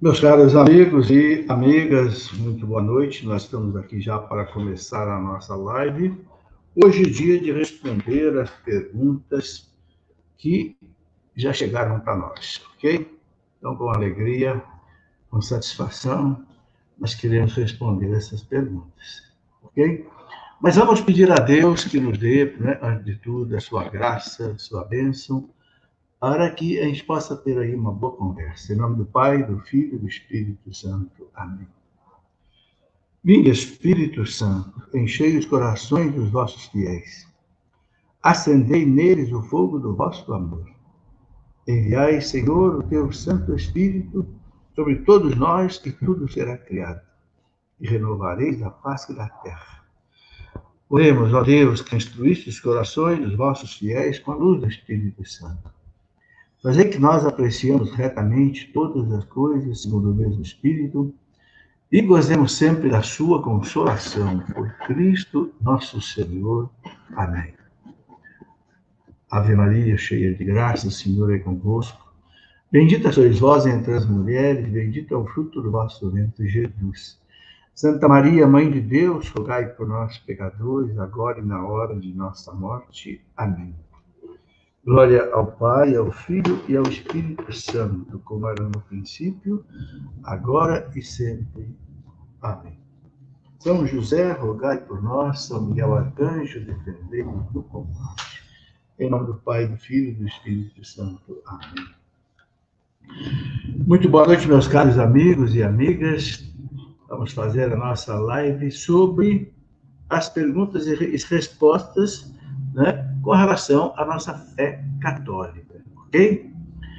Meus caros amigos e amigas, muito boa noite. Nós estamos aqui já para começar a nossa live. Hoje é dia de responder as perguntas que já chegaram para nós, ok? Então, com alegria, com satisfação, nós queremos responder essas perguntas, ok? Mas vamos pedir a Deus que nos dê, né, antes de tudo, a sua graça, a sua bênção, para que a gente possa ter aí uma boa conversa. Em nome do Pai, do Filho e do Espírito Santo. Amém. Vinde, Espírito Santo, enchei os corações dos vossos fiéis. Acendei neles o fogo do vosso amor. Enviai, Senhor, o teu Santo Espírito sobre todos nós, e tudo será criado, e renovareis a face da terra. Oremos, ó Deus, que instruíste os corações dos vossos fiéis com a luz do Espírito Santo. Fazei que nós apreciemos retamente todas as coisas segundo o mesmo Espírito e gozemos sempre da sua consolação. Por Cristo nosso Senhor. Amém. Ave Maria, cheia de graça, o Senhor é convosco. Bendita sois vós entre as mulheres, bendito é o fruto do vosso ventre, Jesus. Santa Maria, Mãe de Deus, rogai por nós, pecadores, agora e na hora de nossa morte. Amém. Glória ao Pai, ao Filho e ao Espírito Santo, como era no princípio, agora e sempre. Amém. São José, rogai por nós. São Miguel Arcanjo, defendei-nos do combate. Em nome do Pai, do Filho e do Espírito Santo. Amém. Muito boa noite, meus caros amigos e amigas. Vamos fazer a nossa live sobre as perguntas e respostas, né, com relação à nossa fé católica, ok?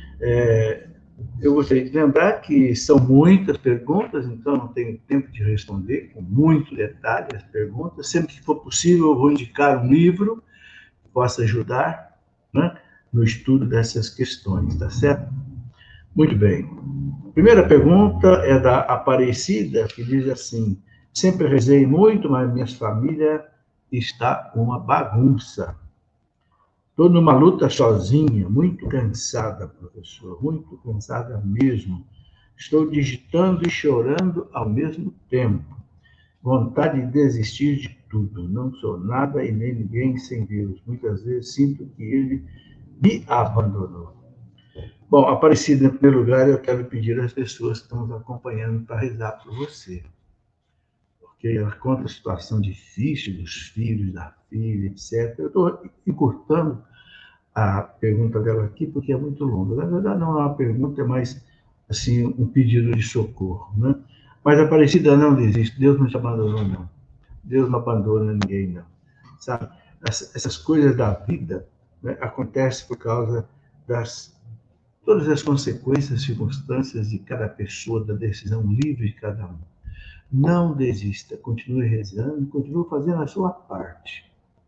Eu gostaria de lembrar que são muitas perguntas, então não tenho tempo de responder com muito detalhe as perguntas. Sempre que for possível, eu vou indicar um livro que possa ajudar, né, no estudo dessas questões, tá certo? Muito bem. A primeira pergunta é da Aparecida, que diz assim: sempre rezei muito, mas minha família está uma bagunça. Estou numa luta sozinha, muito cansada, professor, muito cansada mesmo. Estou digitando e chorando ao mesmo tempo. Vontade de desistir de tudo. Não sou nada e nem ninguém sem Deus. Muitas vezes sinto que Ele me abandonou. Bom, Aparecida, em primeiro lugar, eu quero pedir às pessoas que estão nos acompanhando para rezar por você. Porque ela conta a situação difícil dos filhos, da filha, etc. Eu estou encurtando a pergunta dela aqui, porque é muito longa. Na verdade, não é uma pergunta, é mais assim, um pedido de socorro, né? Mas a Aparecida não desiste, Deus não te abandonou, não. Deus não abandona ninguém, não. Sabe? Essas coisas da vida, né, acontecem por causa das todas as consequências, circunstâncias de cada pessoa, da decisão livre de cada um. Não desista, continue rezando, continue fazendo a sua parte.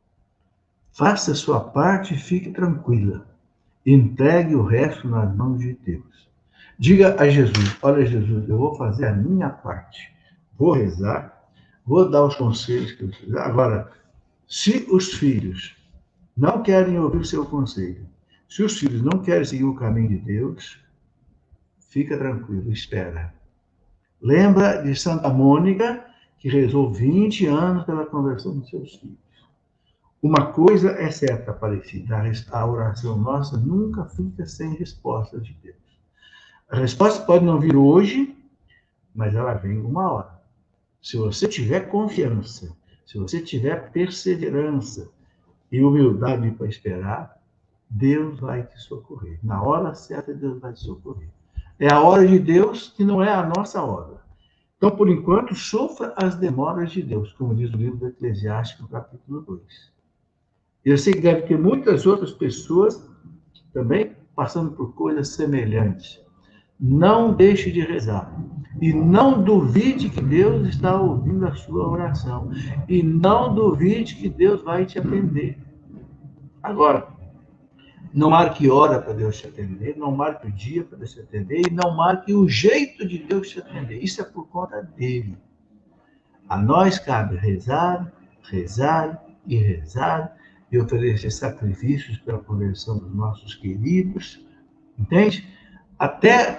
Faça a sua parte e fique tranquila. Entregue o resto nas mãos de Deus. Diga a Jesus: olha, Jesus, eu vou fazer a minha parte. Vou rezar, vou dar os conselhos que eu preciso. Agora, se os filhos não querem ouvir o seu conselho, se os filhos não querem seguir o caminho de Deus, fica tranquilo, espera. Lembra de Santa Mônica, que rezou 20 anos pela conversão dos seus filhos. Uma coisa é certa, Aparecida: a oração nossa nunca fica sem resposta de Deus. A resposta pode não vir hoje, mas ela vem uma hora. Se você tiver confiança, se você tiver perseverança e humildade para esperar, Deus vai te socorrer. Na hora certa, Deus vai te socorrer. É a hora de Deus que não é a nossa hora. Então, por enquanto, sofra as demoras de Deus, como diz o livro do Eclesiástico, capítulo 2. Eu sei que deve ter muitas outras pessoas também passando por coisas semelhantes. Não deixe de rezar. E não duvide que Deus está ouvindo a sua oração. E não duvide que Deus vai te atender. Agora, não marque hora para Deus te atender, não marque o dia para Deus te atender, e não marque o jeito de Deus te atender. Isso é por conta dele. A nós cabe rezar, rezar e rezar, e oferecer sacrifícios pela conversão dos nossos queridos, entende? Até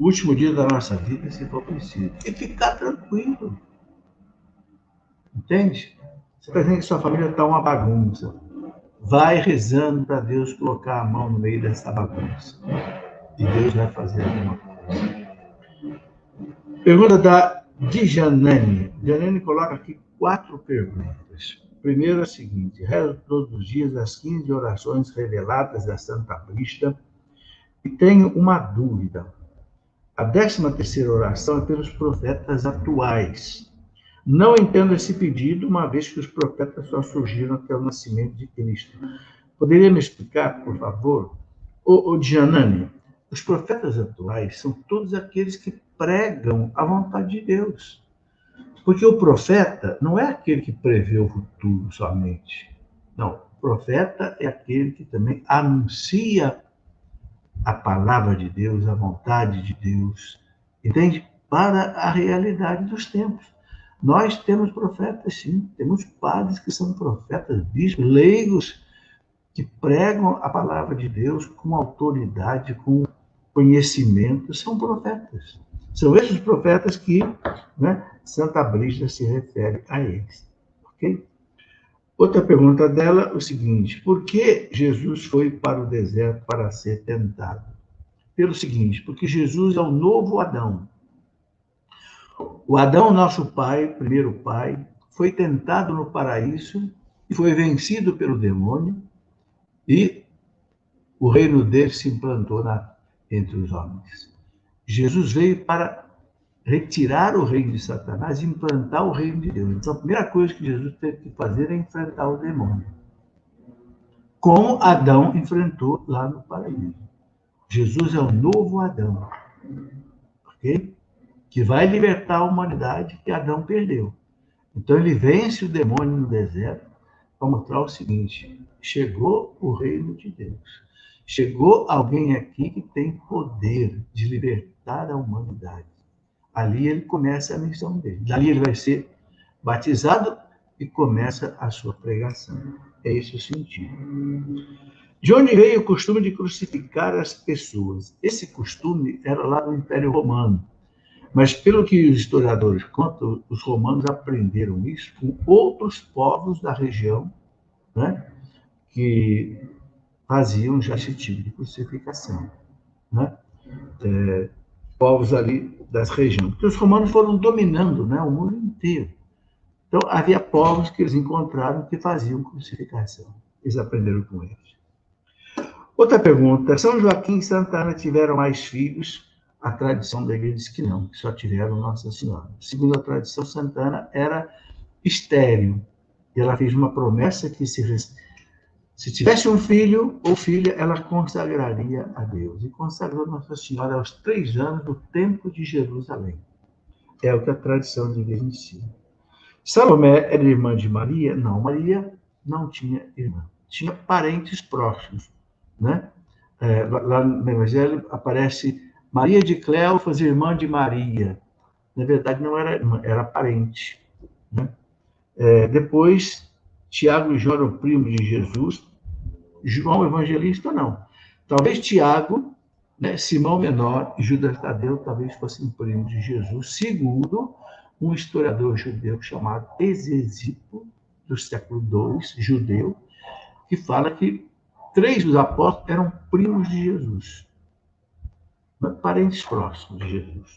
o último dia da nossa vida, se for preciso. E ficar tranquilo. Entende? Você está dizendo que sua família está uma bagunça. Vai rezando para Deus colocar a mão no meio dessa bagunça. E Deus vai fazer alguma coisa. Pergunta da Djanane. Djanane coloca aqui 4 perguntas. Primeiro é a seguinte: rezo todos os dias as 15 orações reveladas da Santa Brista e tenho uma dúvida. A 13ª oração é pelos profetas atuais. Não entendo esse pedido, uma vez que os profetas só surgiram até o nascimento de Cristo. Poderia me explicar, por favor? Ô Djanane, os profetas atuais são todos aqueles que pregam a vontade de Deus. Porque o profeta não é aquele que prevê o futuro somente. Não, o profeta é aquele que também anuncia a palavra de Deus, a vontade de Deus, entende? Para a realidade dos tempos. Nós temos profetas, sim, temos padres que são profetas, bispos, leigos, que pregam a palavra de Deus com autoridade, com conhecimento, são profetas. São esses profetas que, né, Santa Brígida se refere a eles. Ok? Outra pergunta dela, o seguinte: por que Jesus foi para o deserto para ser tentado? Pelo seguinte, porque Jesus é o novo Adão. O Adão, nosso pai, primeiro pai, foi tentado no paraíso e foi vencido pelo demônio e o reino dele se implantou entre os homens. Jesus veio para retirar o reino de Satanás e implantar o reino de Deus. Então, a primeira coisa que Jesus teve que fazer é enfrentar o demônio. Como Adão enfrentou lá no paraíso. Jesus é o novo Adão. Ok? Que vai libertar a humanidade que Adão perdeu. Então, ele vence o demônio no deserto para mostrar o seguinte: chegou o reino de Deus. Chegou alguém aqui que tem poder de libertar a humanidade. Ali ele começa a missão dele. Dali ele vai ser batizado e começa a sua pregação. É esse o sentido. De onde veio o costume de crucificar as pessoas? Esse costume era lá no Império Romano. Mas, pelo que os historiadores contam, os romanos aprenderam isso com outros povos da região, né, que faziam já esse tipo de crucificação. Né? Povos ali das regiões. Porque os romanos foram dominando, né, o mundo inteiro. Então, havia povos que eles encontraram que faziam crucificação. Eles aprenderam com eles. Outra pergunta: São Joaquim e Santa Ana tiveram mais filhos? A tradição da igreja diz que não, que só tiveram Nossa Senhora. Segundo a tradição, Santa Ana era estéril. E ela fez uma promessa que se tivesse um filho ou filha, ela consagraria a Deus. E consagrou Nossa Senhora aos 3 anos no Templo de Jerusalém. É o que a tradição da igreja ensina. Salomé era irmã de Maria? Não, Maria não tinha irmã. Tinha parentes próximos. Né? Lá no Evangelho aparece Maria de Cleófas, irmã de Maria. Na verdade, não era irmã, era parente. Né? Depois, Tiago e João eram primos de Jesus. João Evangelista, não. Talvez Tiago, né, Simão Menor e Judas Tadeu talvez fossem primos de Jesus, segundo um historiador judeu chamado Exesipo, do século II, judeu, que fala que 3 dos apóstolos eram primos de Jesus. Parentes próximos de Jesus.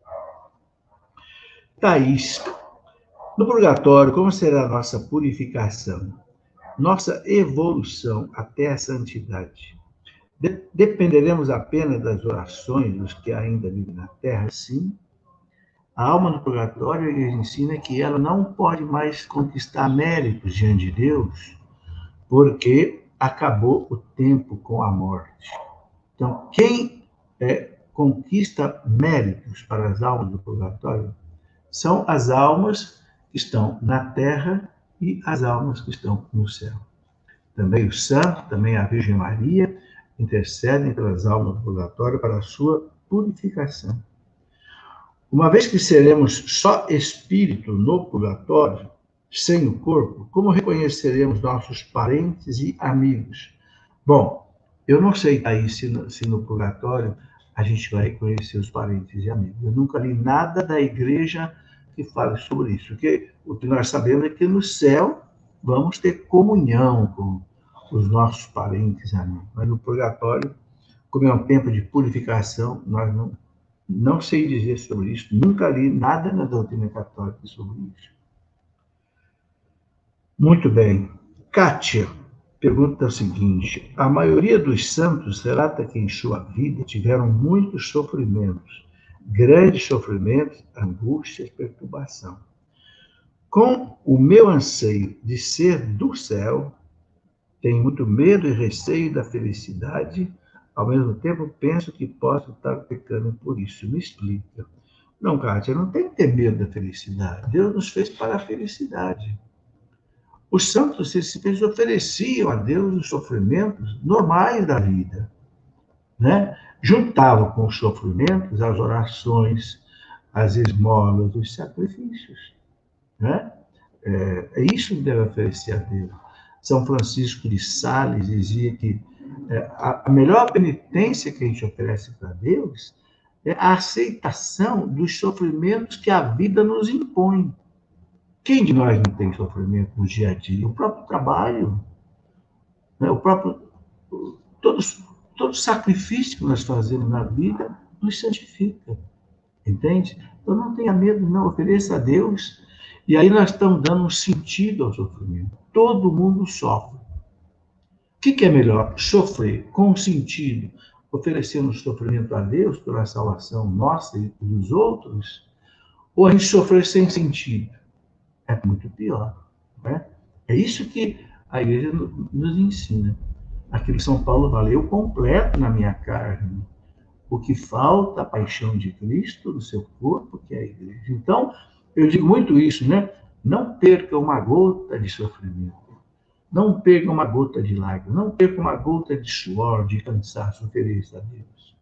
Thaís, no purgatório, como será a nossa purificação? Nossa evolução até a santidade? Dependeremos apenas das orações dos que ainda vivem na Terra? Sim. A alma no purgatório, a igreja ensina que ela não pode mais conquistar méritos diante de Deus, porque acabou o tempo com a morte. Então, quem conquista méritos para as almas do purgatório são as almas que estão na terra e as almas que estão no céu. Também o santo, também a Virgem Maria, intercedem pelas almas do purgatório para a sua purificação. Uma vez que seremos só espírito no purgatório, sem o corpo, como reconheceremos nossos parentes e amigos? Bom, eu não sei aí se no purgatório a gente vai conhecer os parentes e amigos. Eu nunca li nada da igreja que fale sobre isso, porque o que nós sabemos é que no céu vamos ter comunhão com os nossos parentes e amigos, mas no purgatório, como é um tempo de purificação, nós não sei dizer sobre isso, nunca li nada na doutrina católica sobre isso. Muito bem. Kátia pergunta o seguinte: a maioria dos santos relata que em sua vida tiveram muitos sofrimentos, grandes sofrimentos, angústias, perturbação. Com o meu anseio de ser do céu, tenho muito medo e receio da felicidade, ao mesmo tempo penso que posso estar pecando por isso. Me explica. Não, Kátia, não tem que ter medo da felicidade. Deus nos fez para a felicidade. Os santos, eles ofereciam a Deus os sofrimentos normais da vida, né? Juntavam com os sofrimentos as orações, as esmolas, os sacrifícios, né? É isso que deve oferecer a Deus. São Francisco de Sales dizia que a melhor penitência que a gente oferece para Deus é a aceitação dos sofrimentos que a vida nos impõe. Quem de nós não tem sofrimento no dia a dia? O próprio trabalho, né? Todo sacrifício que nós fazemos na vida nos santifica, entende? Então não tenha medo, não, ofereça a Deus. E aí nós estamos dando um sentido ao sofrimento. Todo mundo sofre. O que é melhor? Sofrer com sentido, oferecendo sofrimento a Deus pela salvação nossa e dos outros, ou a gente sofrer sem sentido? É muito pior, né? É isso que a igreja nos ensina. Aquilo que São Paulo fala: eu completo na minha carne o que falta, a paixão de Cristo no seu corpo, que é a igreja. Então, eu digo muito isso, né? Não perca uma gota de sofrimento. Não perca uma gota de lágrima. Não perca uma gota de suor, de cansaço, ofereça a Deus.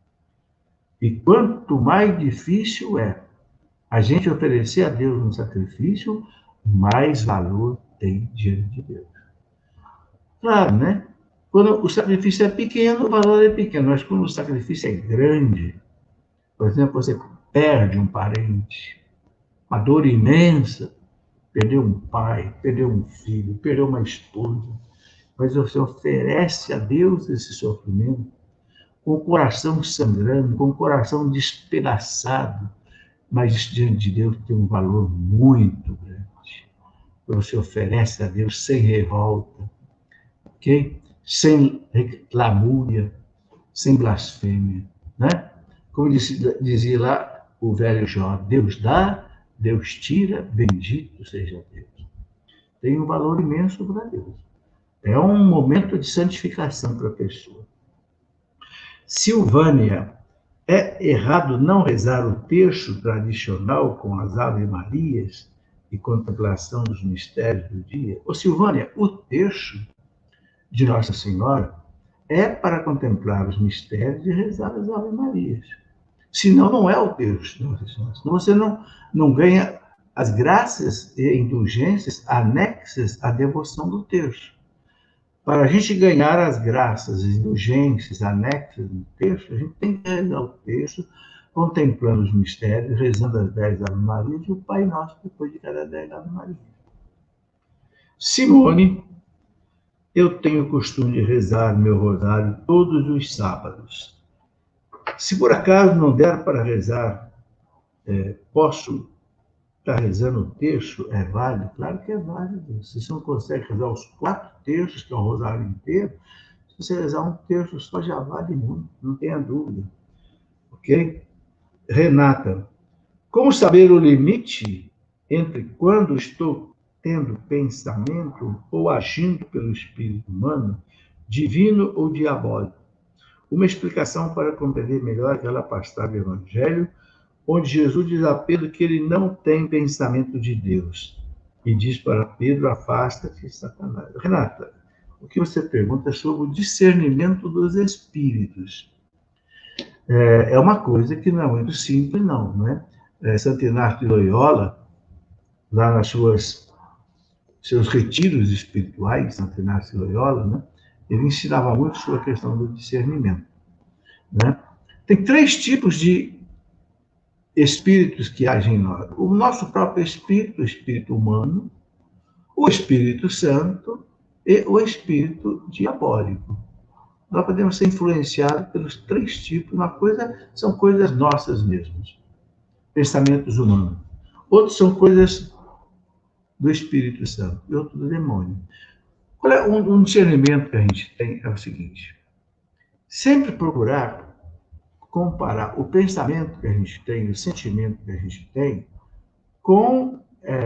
E quanto mais difícil é a gente oferecer a Deus um sacrifício, mais valor tem diante de Deus. Claro, né? Quando o sacrifício é pequeno, o valor é pequeno. Mas quando o sacrifício é grande, por exemplo, você perde um parente, uma dor imensa, perdeu um pai, perdeu um filho, perdeu uma esposa, mas você oferece a Deus esse sofrimento, com o coração sangrando, com o coração despedaçado, mas diante de Deus tem um valor muito grande. Você oferece a Deus sem revolta, ok? Sem lamúria, sem blasfêmia, né? Como dizia lá o velho Jó: Deus dá, Deus tira, bendito seja Deus. Tem um valor imenso para Deus. É um momento de santificação para a pessoa. Silvânia: é errado não rezar o terço tradicional com as Ave-Marias e contemplação dos mistérios do dia? Ô, Silvânia, o terço de Nossa Senhora é para contemplar os mistérios e rezar as Ave-Marias. Senão, não é o terço de Nossa Senhora. Senão você não ganha as graças e indulgências anexas à devoção do terço. Para a gente ganhar as graças e indulgências anexas do terço, a gente tem que rezar o terço, contemplando os mistérios, rezando as 10 Ave-Marias e o Pai Nosso depois de cada 10 Ave-Marias. Simone: eu tenho o costume de rezar meu rosário todos os sábados. Se por acaso não der para rezar, posso estar rezando o terço? É válido? Claro que é válido. Se você não consegue rezar os 4 terços, que é o rosário inteiro, se você rezar um terço só já vale muito, não tenha dúvida. Ok? Renata: como saber o limite entre quando estou tendo pensamento ou agindo pelo espírito humano, divino ou diabólico? Uma explicação para compreender melhor aquela passagem do Evangelho, onde Jesus diz a Pedro que ele não tem pensamento de Deus. E diz para Pedro: afasta-te, Satanás. Renata, o que você pergunta é sobre o discernimento dos espíritos. É uma coisa que não é muito simples, não, né? Santo Inácio de Loyola, lá nas seus retiros espirituais, Santo Inácio de Loyola, né? Ele ensinava muito sobre a questão do discernimento, né? Tem 3 tipos de espíritos que agem em nós. O nosso próprio espírito, o espírito humano, o Espírito Santo e o espírito diabólico. Nós podemos ser influenciados pelos 3 tipos. Uma coisa são coisas nossas mesmas, pensamentos humanos. Outros são coisas do Espírito Santo e outro do demônio. Qual é um discernimento que a gente tem? É o seguinte: sempre procurar comparar o pensamento que a gente tem, o sentimento que a gente tem, com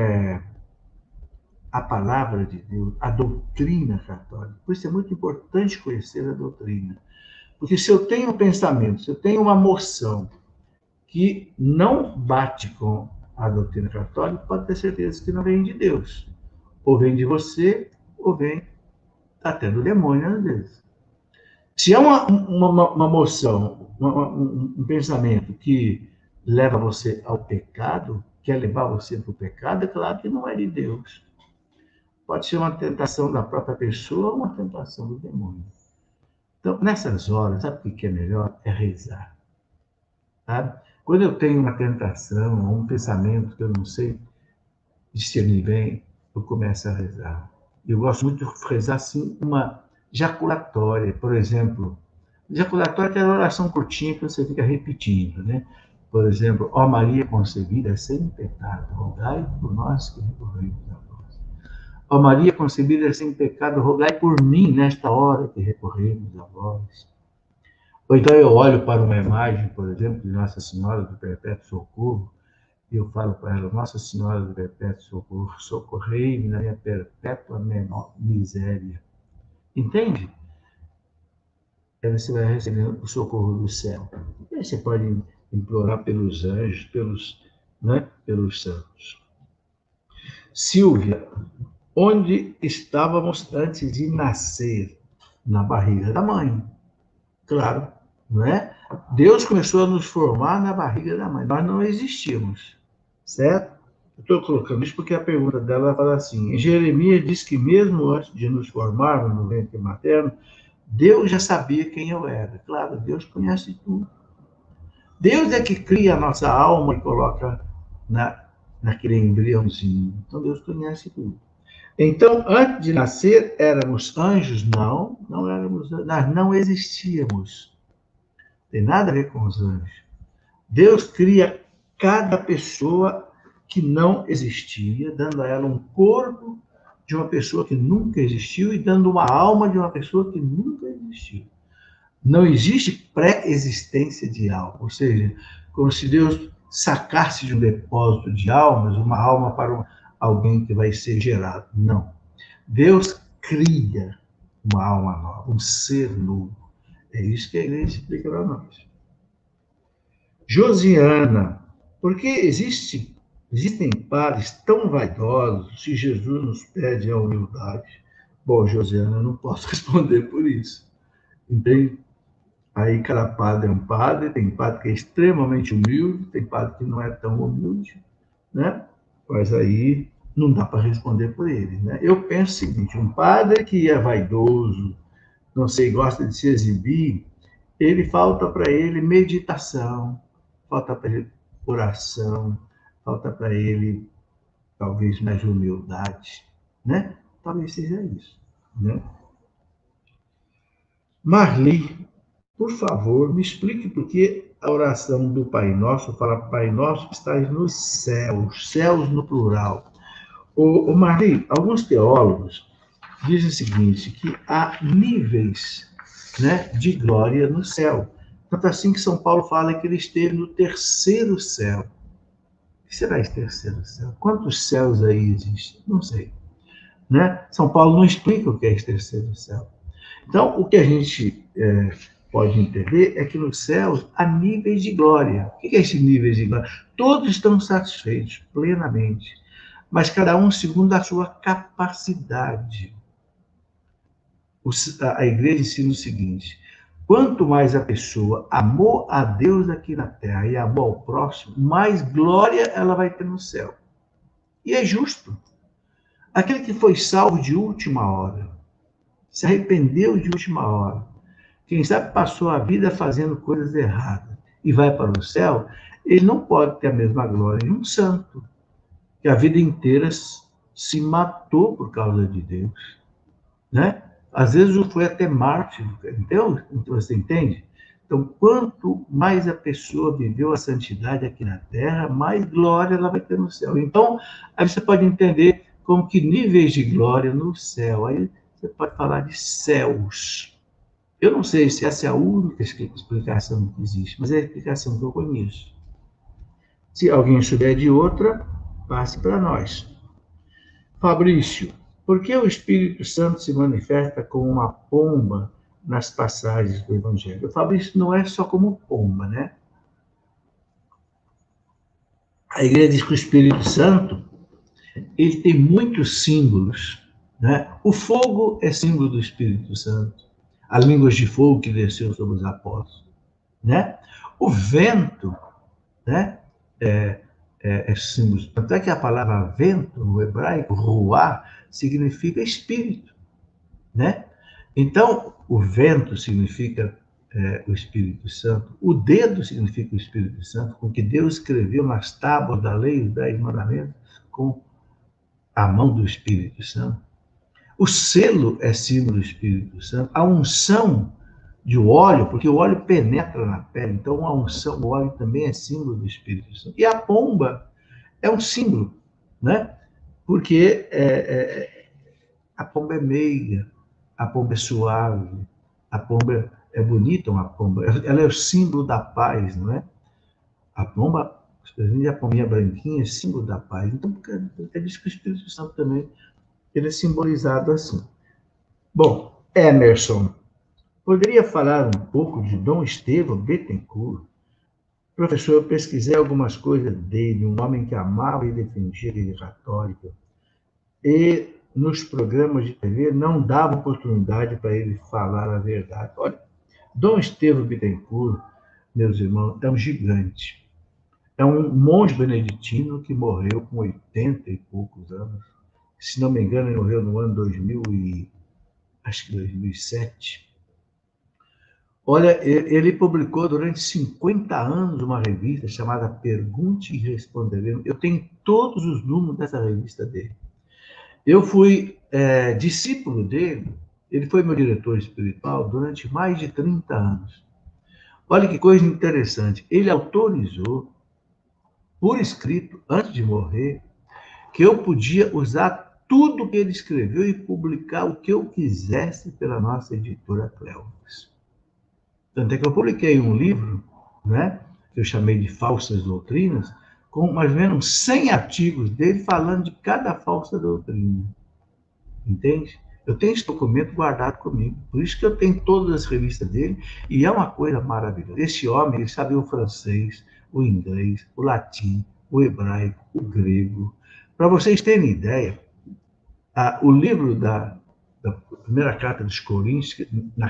a palavra de Deus, a doutrina católica. Por isso é muito importante conhecer a doutrina. Porque se eu tenho um pensamento, se eu tenho uma moção que não bate com a doutrina católica, pode ter certeza que não vem de Deus. Ou vem de você, ou vem até do demônio, às vezes. Se é uma moção, um pensamento que leva você ao pecado, quer levar você para o pecado, é claro que não é de Deus. Pode ser uma tentação da própria pessoa ou uma tentação do demônio. Então, nessas horas, sabe o que é melhor? É rezar. Sabe? Quando eu tenho uma tentação, um pensamento que eu não sei discernir bem, eu começo a rezar. Eu gosto muito de rezar assim uma jaculatória, por exemplo. Jaculatória é aquela oração curtinha que você fica repetindo, né? Por exemplo, ó Maria concebida sem pecado, rogai por nós que recorremos a vós. Ó Maria concebida sem pecado, rogai por mim nesta hora que recorremos a vós. Ou então eu olho para uma imagem, por exemplo, de Nossa Senhora do Perpétuo Socorro, e eu falo para ela: Nossa Senhora do Perpétuo Socorro, socorrei-me na minha perpétua miséria. Entende? Aí você vai recebendo o socorro do céu. E aí você pode implorar pelos anjos, pelos santos. Silvia, onde estávamos antes de nascer? Na barriga da mãe. Claro, não é? Deus começou a nos formar na barriga da mãe. Nós não existíamos, certo? Eu estou colocando isso porque a pergunta dela fala assim: em Jeremias diz que mesmo antes de nos formarmos no ventre materno, Deus já sabia quem eu era. Claro, Deus conhece tudo. Deus é que cria a nossa alma e coloca naquele embriãozinho. Então, Deus conhece tudo. Então, antes de nascer, éramos anjos? Não, não éramos anjos. Nós não existíamos. Não tem nada a ver com os anjos. Deus cria cada pessoa que não existia, dando a ela um corpo de uma pessoa que nunca existiu e dando uma alma de uma pessoa que nunca existiu. Não existe pré-existência de alma, ou seja, como se Deus sacasse de um depósito de almas uma alma para alguém que vai ser gerado. Não. Deus cria uma alma nova, um ser novo. É isso que a igreja explica para nós. Josiana, por que existem padres tão vaidosos se Jesus nos pede a humildade? Bom, Josiana, eu não posso responder por isso. Entende? Aí cada padre é um padre, tem padre que é extremamente humilde, tem padre que não é tão humilde, né? Mas aí não dá para responder por ele, né? Eu penso o seguinte: um padre que é vaidoso, não sei, gosta de se exibir, falta para ele meditação, falta para ele oração, falta para ele talvez mais humildade, né? Talvez seja isso, né? Marli, por favor, me explique por que a oração do Pai Nosso fala Pai Nosso que estás nos céus no plural. Marli, alguns teólogos dizem o seguinte, que há níveis, né, de glória no céu. Tanto assim que São Paulo fala que ele esteve no terceiro céu. O que será esse terceiro céu? Quantos céus aí existem? Não sei. Né? São Paulo não explica o que é esse terceiro céu. Então, o que a gente pode entender é que nos céus há níveis de glória. O que é esse nível de glória? Todos estão satisfeitos plenamente, mas cada um segundo a sua capacidade. A igreja ensina o seguinte: quanto mais a pessoa amou a Deus aqui na terra e amou ao próximo, mais glória ela vai ter no céu. E é justo. Aquele que foi salvo de última hora, se arrependeu de última hora, quem sabe passou a vida fazendo coisas erradas, e vai para o céu, ele não pode ter a mesma glória de um santo, que a vida inteira se matou por causa de Deus, né? Às vezes foi até mártir, então, você entende? Então, quanto mais a pessoa viveu a santidade aqui na Terra, mais glória ela vai ter no céu. Então, aí você pode entender como que níveis de glória no céu. Aí você pode falar de céus. Eu não sei se essa é a única explicação que existe, mas é a explicação que eu conheço. Se alguém souber de outra, passe para nós. Fabrício, por que o Espírito Santo se manifesta como uma pomba nas passagens do Evangelho? Fabrício, não é só como pomba, né? A igreja diz que o Espírito Santo ele tem muitos símbolos, né? O fogo é símbolo do Espírito Santo. As línguas de fogo que desceu sobre os apóstolos, né? O vento, né? É símbolo. Tanto é que a palavra vento, no hebraico, ruá, significa espírito, né? Então, o vento significa o Espírito Santo, o dedo significa o Espírito Santo, com que Deus escreveu nas tábuas da lei, os 10 mandamentos, com a mão do Espírito Santo. O selo é símbolo do Espírito Santo. A unção de óleo, porque o óleo penetra na pele, então a unção, o óleo também é símbolo do Espírito Santo. E a pomba é um símbolo, né? Porque a pomba é meiga, a pomba é suave, a pomba é bonita, uma pomba. Ela é o símbolo da paz, não é? A pomba, a pombinha branquinha, é símbolo da paz. Então, é disso que o Espírito Santo também ele é simbolizado assim. Bom, Emerson, poderia falar um pouco de Dom Estevão Bettencourt? Professor, eu pesquisei algumas coisas dele, um homem que amava e defendia a Igreja Católica. E nos programas de TV não dava oportunidade para ele falar a verdade. Olha, Dom Estevão Bittencourt, meus irmãos, é um gigante. É um monge beneditino que morreu com 80 e poucos anos. Se não me engano, ele morreu no ano 2007. Olha, ele publicou durante 50 anos uma revista chamada Pergunte e Responderemos. Eu tenho todos os números dessa revista dele. Eu fui discípulo dele, ele foi meu diretor espiritual durante mais de 30 anos. Olha que coisa interessante, ele autorizou, por escrito, antes de morrer, que eu podia usar tudo que ele escreveu e publicar o que eu quisesse pela nossa editora Cleopas. Tanto é que eu publiquei um livro, né, que eu chamei de Falsas Doutrinas, com mais ou menos 100 artigos dele falando de cada falsa doutrina. Entende? Eu tenho esse documento guardado comigo. Por isso que eu tenho todas as revistas dele. E é uma coisa maravilhosa. Esse homem, ele sabia o francês, o inglês, o latim, o hebraico, o grego. Para vocês terem ideia, o livro da primeira carta dos Coríntios,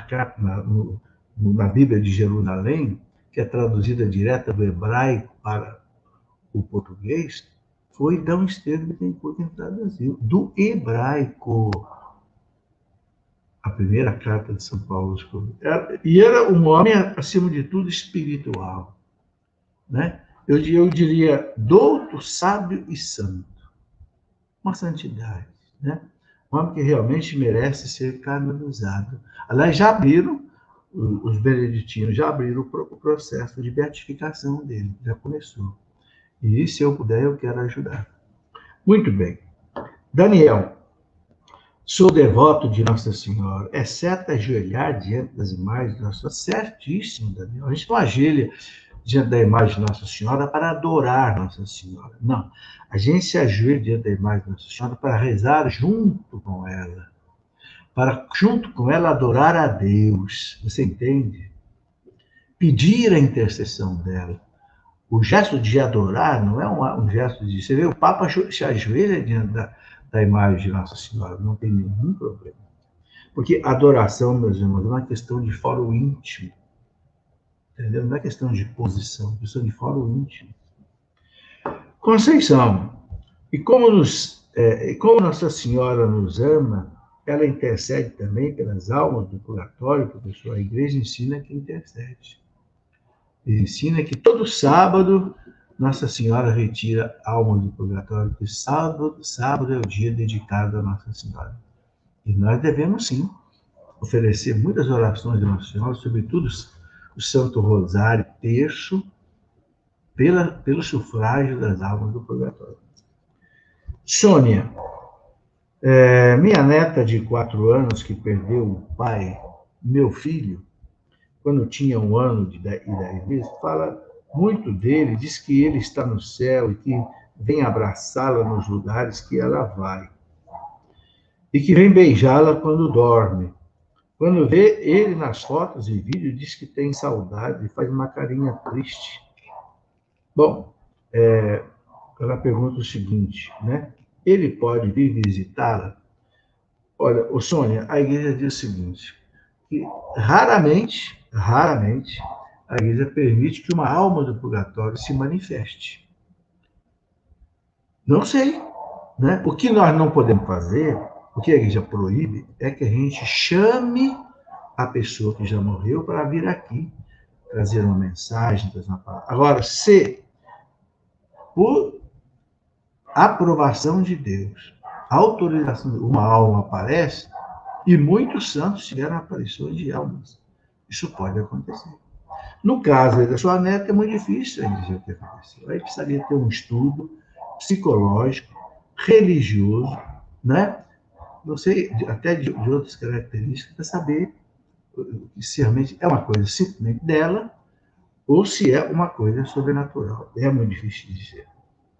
na Bíblia de Jerusalém, que é traduzida direta do hebraico para o português, foi Dom Estevão Bittencourt quem traduziu, do hebraico. A primeira carta de São Paulo. E era um homem, acima de tudo, espiritual. Né? Eu diria douto, sábio e santo. Uma santidade. Né? Um homem que realmente merece ser canonizado. Aliás, já abriram, os beneditinos já abriram o processo de beatificação dele, já começou. E se eu puder, eu quero ajudar. Muito bem. Daniel, sou devoto de Nossa Senhora, exceto ajoelhar diante das imagens de Nossa Senhora. Certíssimo, Daniel. A gente não ajoelha diante da imagem de Nossa Senhora para adorar Nossa Senhora. Não. A gente se ajoelha diante da imagem de Nossa Senhora para rezar junto com ela. Para, junto com ela, adorar a Deus. Você entende? Pedir a intercessão dela. O gesto de adorar não é um gesto de... Você vê, o Papa se ajoelha diante da imagem de Nossa Senhora, não tem nenhum problema. Porque adoração, meus irmãos, é uma questão de foro íntimo. Entendeu? Não é questão de posição, é questão de foro íntimo. Conceição, e como Nossa Senhora nos ama, ela intercede também pelas almas do purgatório, professor. A igreja ensina que intercede. Ele ensina que todo sábado Nossa Senhora retira almas do purgatório, porque sábado é o dia dedicado a Nossa Senhora. E nós devemos, sim, oferecer muitas orações a Nossa Senhora, sobretudo o Santo Rosário, terço, pelo sufrágio das almas do purgatório. Sônia, minha neta de 4 anos, que perdeu o pai, meu filho, quando tinha 1 ano e 10 meses, fala muito dele, diz que ele está no céu e que vem abraçá-la nos lugares que ela vai. E que vem beijá-la quando dorme. Quando vê ele nas fotos e vídeos, diz que tem saudade e faz uma carinha triste. Bom, ela pergunta o seguinte, né? Ele pode vir visitá-la? Olha, Sônia, a igreja diz o seguinte, que raramente, a igreja permite que uma alma do purgatório se manifeste. Não sei, né? O que nós não podemos fazer, o que a igreja proíbe, é que a gente chame a pessoa que já morreu para vir aqui, trazer uma mensagem, trazer uma palavra. Agora, se por aprovação de Deus, autorização, uma alma aparece, e muitos santos tiveram aparições de almas. Isso pode acontecer. No caso da sua neta, é muito difícil a dizer o que aconteceu. Aí precisaria ter um estudo psicológico, religioso, né? Não sei, até de outras características, para saber se realmente é uma coisa simplesmente dela ou se é uma coisa sobrenatural. É muito difícil de dizer.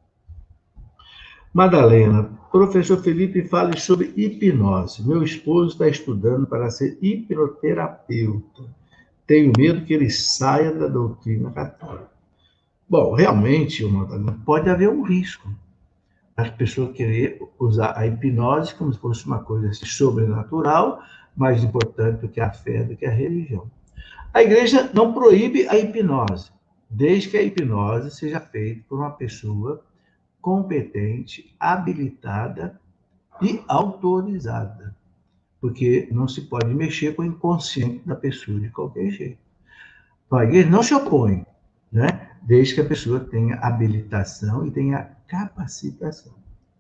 Madalena, professor Felipe, fale sobre hipnose. Meu esposo está estudando para ser hipnoterapeuta. Tenho medo que ele saia da doutrina católica. Bom, realmente, Madalena, pode haver um risco. As pessoas querer usar a hipnose como se fosse uma coisa sobrenatural, mais importante do que a fé, do que a religião. A igreja não proíbe a hipnose, desde que a hipnose seja feita por uma pessoa competente, habilitada e autorizada, porque não se pode mexer com o inconsciente da pessoa de qualquer jeito. Então, a igreja não se opõe, né? Desde que a pessoa tenha habilitação e tenha capacitação.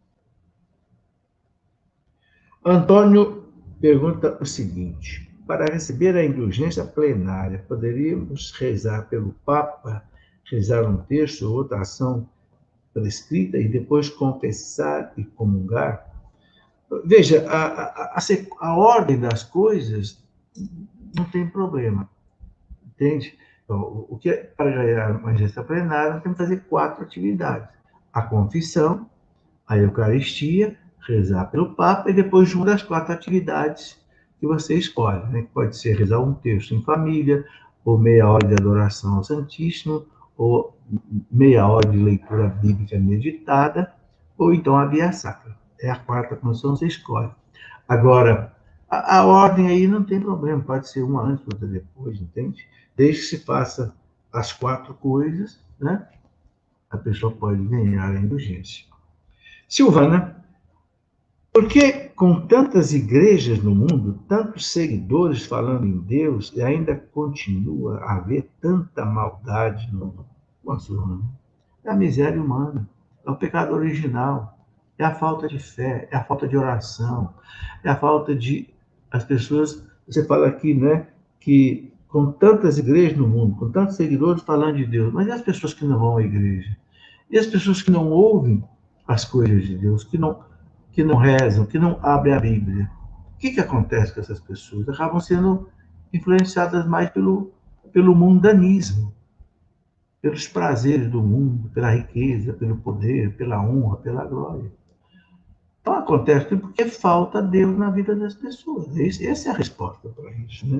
Antônio pergunta o seguinte: para receber a indulgência plenária, poderíamos rezar pelo Papa, rezar um terço ou outra ação prescrita e depois confessar e comungar? Veja, a ordem das coisas não tem problema, entende? Então, o que para ganhar uma indulgência plenária, nós temos que fazer 4 atividades: a confissão, a Eucaristia, rezar pelo Papa e depois uma das 4 atividades que você escolhe, né? Pode ser rezar um terço em família, ou meia hora de adoração ao Santíssimo, ou meia hora de leitura bíblica meditada, ou então a Via Sacra. É a 4ª condição que você escolhe. Agora, a ordem aí não tem problema, pode ser uma antes, outra depois, entende? Desde que se faça as 4 coisas, né? A pessoa pode ganhar a indulgência. Silvana, por que com tantas igrejas no mundo, tantos seguidores falando em Deus, e ainda continua a haver tanta maldade no mundo? É a miséria humana, é o pecado original, é a falta de fé, é a falta de oração, é a falta de... As pessoas, você fala aqui, né, que com tantas igrejas no mundo, com tantos seguidores falando de Deus, mas e as pessoas que não vão à igreja? E as pessoas que não ouvem as coisas de Deus, que não rezam, que não abrem a Bíblia? O que acontece com essas pessoas? Acabam sendo influenciadas mais pelo mundanismo, pelos prazeres do mundo, pela riqueza, pelo poder, pela honra, pela glória. Então acontece porque falta Deus na vida das pessoas. Essa é a resposta para isso, né?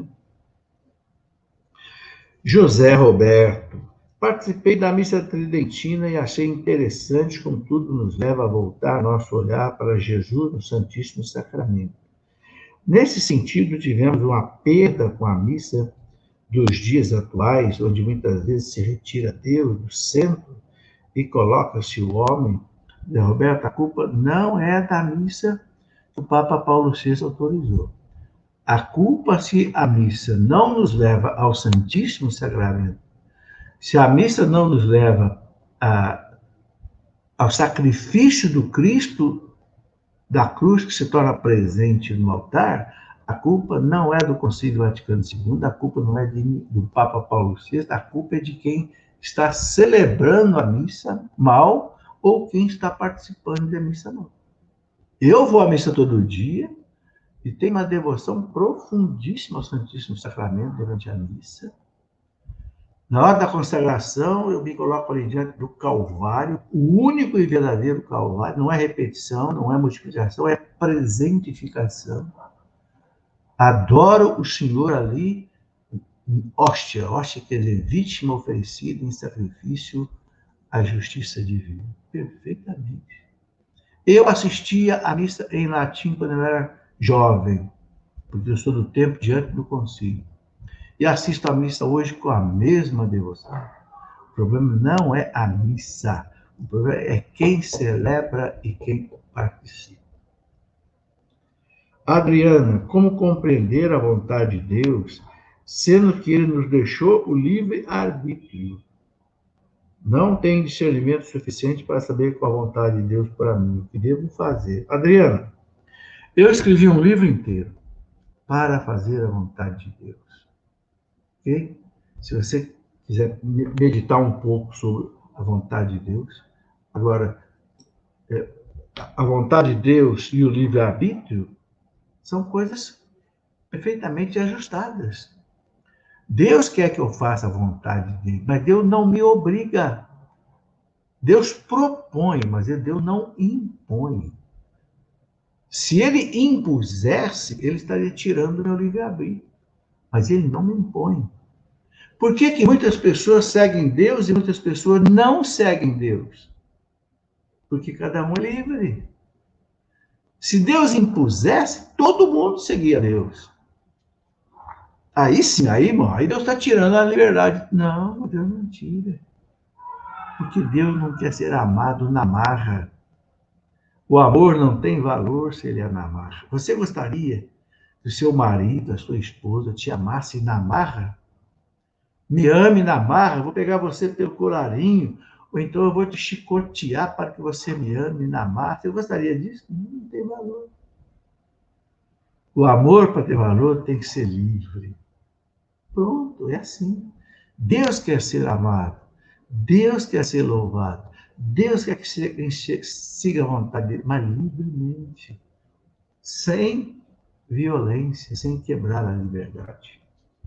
José Roberto. Participei da missa tridentina e achei interessante como tudo nos leva a voltar nosso olhar para Jesus no Santíssimo Sacramento. Nesse sentido, tivemos uma perda com a missa dos dias atuais, onde muitas vezes se retira Deus do centro e coloca-se o homem. Roberto, a culpa não é da missa que o Papa Paulo VI autorizou. A culpa, se a missa não nos leva ao Santíssimo Sacramento, Se a missa não nos leva ao sacrifício do Cristo da cruz que se torna presente no altar, a culpa não é do Concílio Vaticano II, a culpa não é do Papa Paulo VI, a culpa é de quem está celebrando a missa mal ou quem está participando da missa mal. Eu vou à missa todo dia e tenho uma devoção profundíssima ao Santíssimo Sacramento durante a missa. Na hora da consagração, eu me coloco ali diante do Calvário, o único e verdadeiro Calvário, não é repetição, não é multiplicação, é presentificação. Adoro o Senhor ali, hóstia quer dizer, vítima oferecida em sacrifício à justiça divina. Perfeitamente. Eu assistia à missa em latim quando eu era jovem, porque eu sou do tempo diante do concílio. E assisto à missa hoje com a mesma devoção. O problema não é a missa, o problema é quem celebra e quem participa. Adriana, como compreender a vontade de Deus, sendo que Ele nos deixou o livre-arbítrio? Não tem discernimento suficiente para saber qual a vontade de Deus para mim, o que devo fazer. Adriana, eu escrevi um livro inteiro para fazer a vontade de Deus. Okay? Se você quiser meditar um pouco sobre a vontade de Deus, agora, a vontade de Deus e o livre-arbítrio são coisas perfeitamente ajustadas. Deus quer que eu faça a vontade dele, mas Deus não me obriga. Deus propõe, mas Deus não impõe. Se ele impusesse, ele estaria tirando o meu livre-arbítrio. Mas ele não me impõe. Por que muitas pessoas seguem Deus e muitas pessoas não seguem Deus? Porque cada um é livre. Se Deus impusesse, todo mundo seguia Deus. Aí sim, aí Deus está tirando a liberdade. Não, Deus não tira. Porque Deus não quer ser amado na marra. O amor não tem valor se ele é na marra. Você gostaria que o seu marido, a sua esposa, te amasse na marra? Me ame na marra, vou pegar você pelo colarinho, ou então eu vou te chicotear para que você me ame na marra. Você gostaria disso? Não tem valor. O amor, para ter valor, tem que ser livre. Pronto, é assim. Deus quer ser amado. Deus quer ser louvado. Deus quer que siga a vontade dele, mas livremente. Sem violência, sem quebrar a liberdade.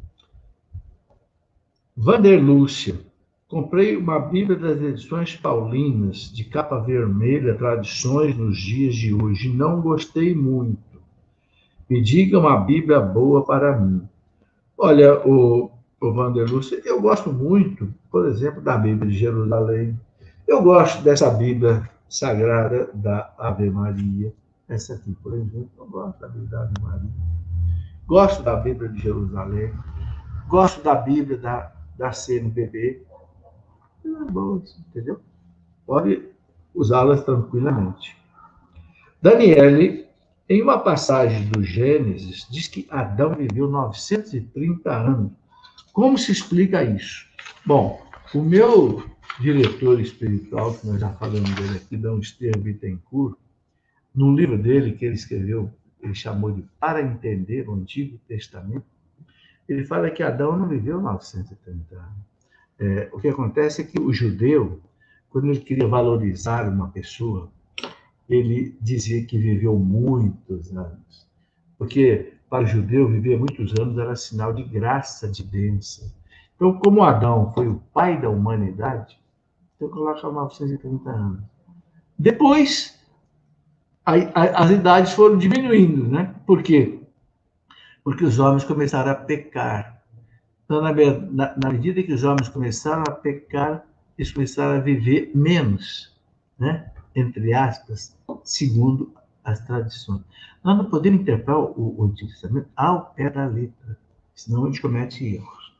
Vanderlúcia. Comprei uma Bíblia das edições paulinas, de capa vermelha, Tradições nos dias de hoje. Não gostei muito. Me diga uma Bíblia boa para mim. Olha, o Vanderlúcia, eu gosto muito, por exemplo, da Bíblia de Jerusalém. Eu gosto dessa Bíblia sagrada da Ave Maria. Essa aqui, por exemplo, eu gosto da Bíblia da Ave Maria. Gosto da Bíblia de Jerusalém. Gosto da Bíblia da CNBB. É boa, entendeu? Pode usá-las tranquilamente. Daniele, em uma passagem do Gênesis, diz que Adão viveu 930 anos. Como se explica isso? Bom, o meu diretor espiritual, que nós já falamos dele aqui, D. Estevam Bittencourt, num livro dele que ele escreveu, ele chamou de Para Entender o Antigo Testamento, ele fala que Adão não viveu 930 anos. O que acontece é que o judeu, quando ele queria valorizar uma pessoa, ele dizia que viveu muitos anos. Porque para o judeu viver muitos anos era sinal de graça, de bênção. Então, como Adão foi o pai da humanidade, então coloca 930 anos. Depois, as idades foram diminuindo, né? Por quê? Porque os homens começaram a pecar. Então, na medida que os homens começaram a pecar, eles começaram a viver menos, né? Entre aspas, segundo as tradições. Nós não podemos interpretar o Antigo Testamento ao pé da letra, senão a gente comete erros.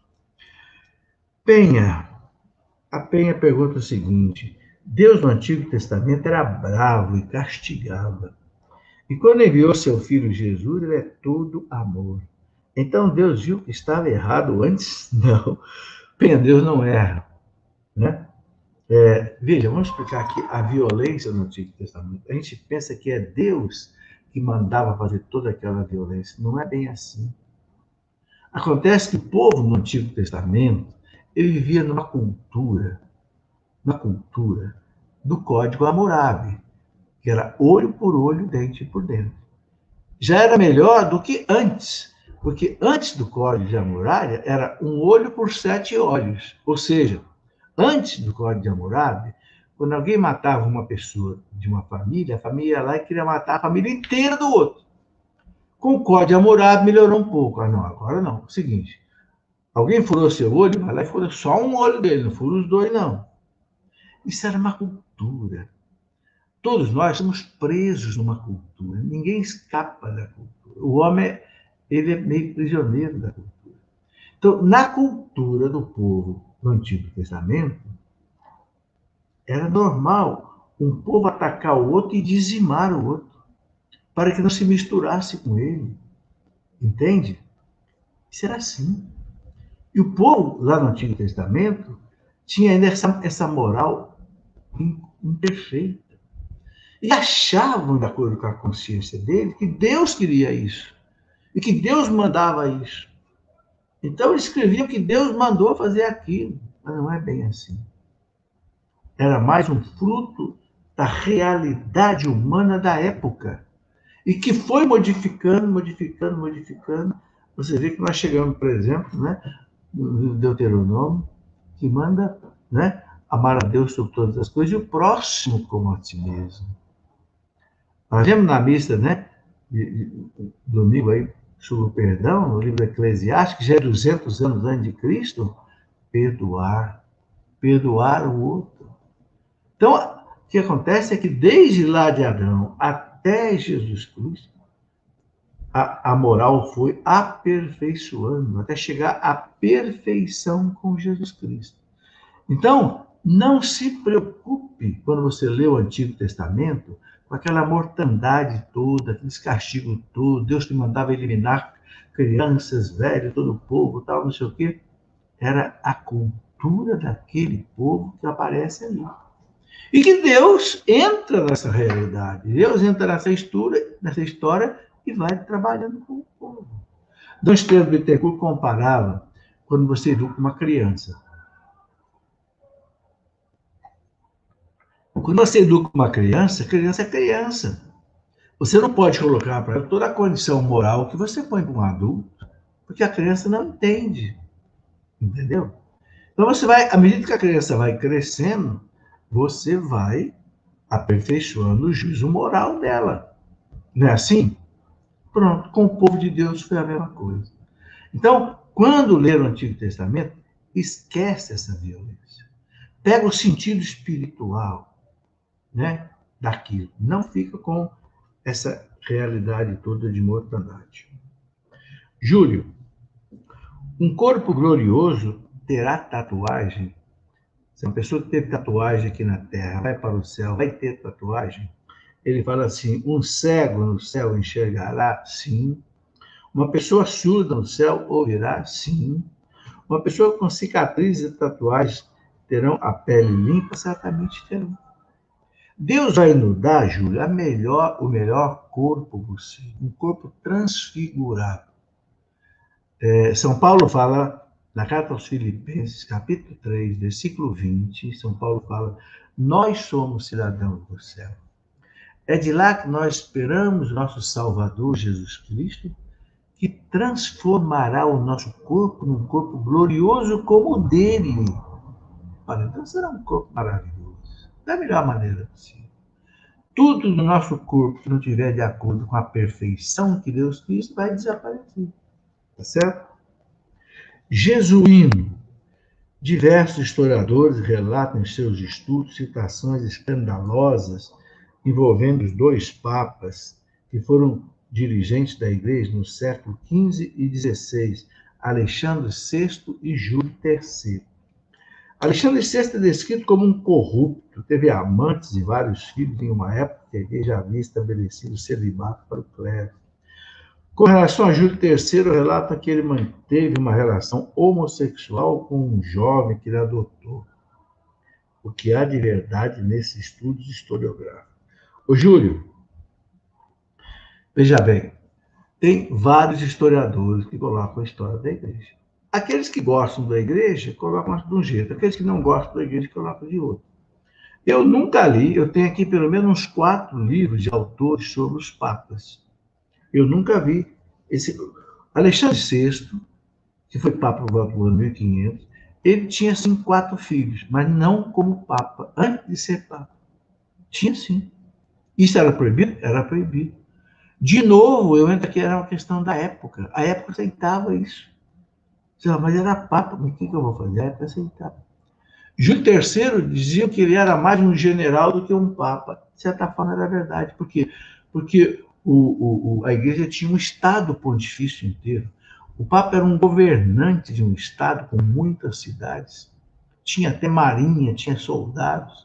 A Penha pergunta o seguinte: Deus no Antigo Testamento era bravo e castigava. E quando enviou seu filho Jesus, ele é todo amor. Então Deus viu que estava errado antes? Não. Penha, Deus não erra. né? Veja, vamos explicar aqui a violência no Antigo Testamento. A gente pensa que é Deus que mandava fazer toda aquela violência. Não é bem assim. Acontece que o povo no Antigo Testamento, ele vivia na cultura do Código Hammurabi, que era olho por olho, dente por dente. Já era melhor do que antes, porque antes do Código de Hammurabi era um olho por 7 olhos. Ou seja, antes do Código de Hammurabi, quando alguém matava uma pessoa de uma família, a família ia lá e queria matar a família inteira do outro. Com o Código de Hammurabi melhorou um pouco. Ah, não, agora não. É o seguinte, alguém furou seu olho, vai lá e fura só um olho dele, não fura os dois, não. Isso era uma cultura. Todos nós somos presos numa cultura. Ninguém escapa da cultura. O homem, ele é meio prisioneiro da cultura. Então, na cultura do povo do Antigo Testamento, era normal um povo atacar o outro e dizimar o outro, para que não se misturasse com ele. Entende? Isso era assim. E o povo, lá no Antigo Testamento, tinha ainda essa moral imperfeita. E achavam, de acordo com a consciência dele, que Deus queria isso. E que Deus mandava isso. Então eles escreviam que Deus mandou fazer aquilo. Mas não é bem assim. Era mais um fruto da realidade humana da época. E que foi modificando. Você vê que nós chegamos, por exemplo, né, no Deuteronômio, que manda, né, amar a Deus sobre todas as coisas e o próximo como a si mesmo. Nós vemos na missa, né, domingo aí, sobre o perdão, no livro Eclesiástico, que já é 200 anos antes de Cristo, perdoar o outro. Então, o que acontece é que desde lá de Adão até Jesus Cristo, a moral foi aperfeiçoando, até chegar à perfeição com Jesus Cristo. Então, não se preocupe, quando você lê o Antigo Testamento, com aquela mortandade toda, aqueles castigos todos, Deus te mandava eliminar crianças, velhos, todo o povo, tal, não sei o quê. Era a cultura daquele povo que aparece ali. E que Deus entra nessa realidade, Deus entra nessa história e vai trabalhando com o povo. Dom Estevam Bittencourt comparava quando você educa uma criança. Quando você educa uma criança, criança é criança. Você não pode colocar para ela toda a condição moral que você põe para um adulto, porque a criança não entende. Entendeu? Então você vai, à medida que a criança vai crescendo, você vai aperfeiçoando o juízo moral dela. Não é assim? Pronto, com o povo de Deus foi a mesma coisa. Então, quando ler o Antigo Testamento, esquece essa violência. Pega o sentido espiritual, né, daquilo. Não fica com essa realidade toda de mortandade. Júlio, um corpo glorioso terá tatuagem? Se uma pessoa que teve tatuagem aqui na Terra vai para o céu, vai ter tatuagem? Ele fala assim, um cego no céu enxergará? Sim. Uma pessoa surda no céu ouvirá? Sim. Uma pessoa com cicatrizes e tatuagens terão a pele limpa? Certamente terão. Deus vai nos dar, Júlio, o melhor corpo possível, um corpo transfigurado. São Paulo fala, na carta aos Filipenses, capítulo 3, versículo 20, São Paulo fala, nós somos cidadãos do céu. É de lá que nós esperamos nosso Salvador, Jesus Cristo, que transformará o nosso corpo num corpo glorioso como o dele. Então será um corpo maravilhoso, da melhor maneira possível. Tudo do nosso corpo que não estiver de acordo com a perfeição que Deus quis vai desaparecer. Tá certo? Jesuíno. Diversos historiadores relatam em seus estudos citações escandalosas envolvendo os dois papas que foram dirigentes da Igreja no século XV e XVI, Alexandre VI e Júlio III. Alexandre VI é descrito como um corrupto, teve amantes e vários filhos em uma época que a Igreja havia estabelecido o celibato para o clero. Com relação a Júlio III, relata que ele manteve uma relação homossexual com um jovem que ele adotou. o que há de verdade nesses estudos historiográficos. Ô, Júlio, veja bem, tem vários historiadores que colocam a história da igreja. Aqueles que gostam da igreja colocam de um jeito, aqueles que não gostam da igreja colocam de outro. Eu nunca li, eu tenho aqui pelo menos uns 4 livros de autores sobre os papas. Eu nunca vi esse. Alexandre VI, que foi papa no ano 1500, ele tinha, sim, 4 filhos, mas não como papa, antes de ser papa. Tinha, sim. Isso era proibido? Era proibido. De novo, eu entro aqui, era uma questão da época. A época aceitava isso. Mas era papa, mas o que eu vou fazer? A época aceitava. Júlio III dizia que ele era mais um general do que um papa. De certa forma, era verdade. Por quê? Porque a igreja tinha um estado pontifício inteiro. O papa era um governante de um estado com muitas cidades. Tinha até marinha, tinha soldados.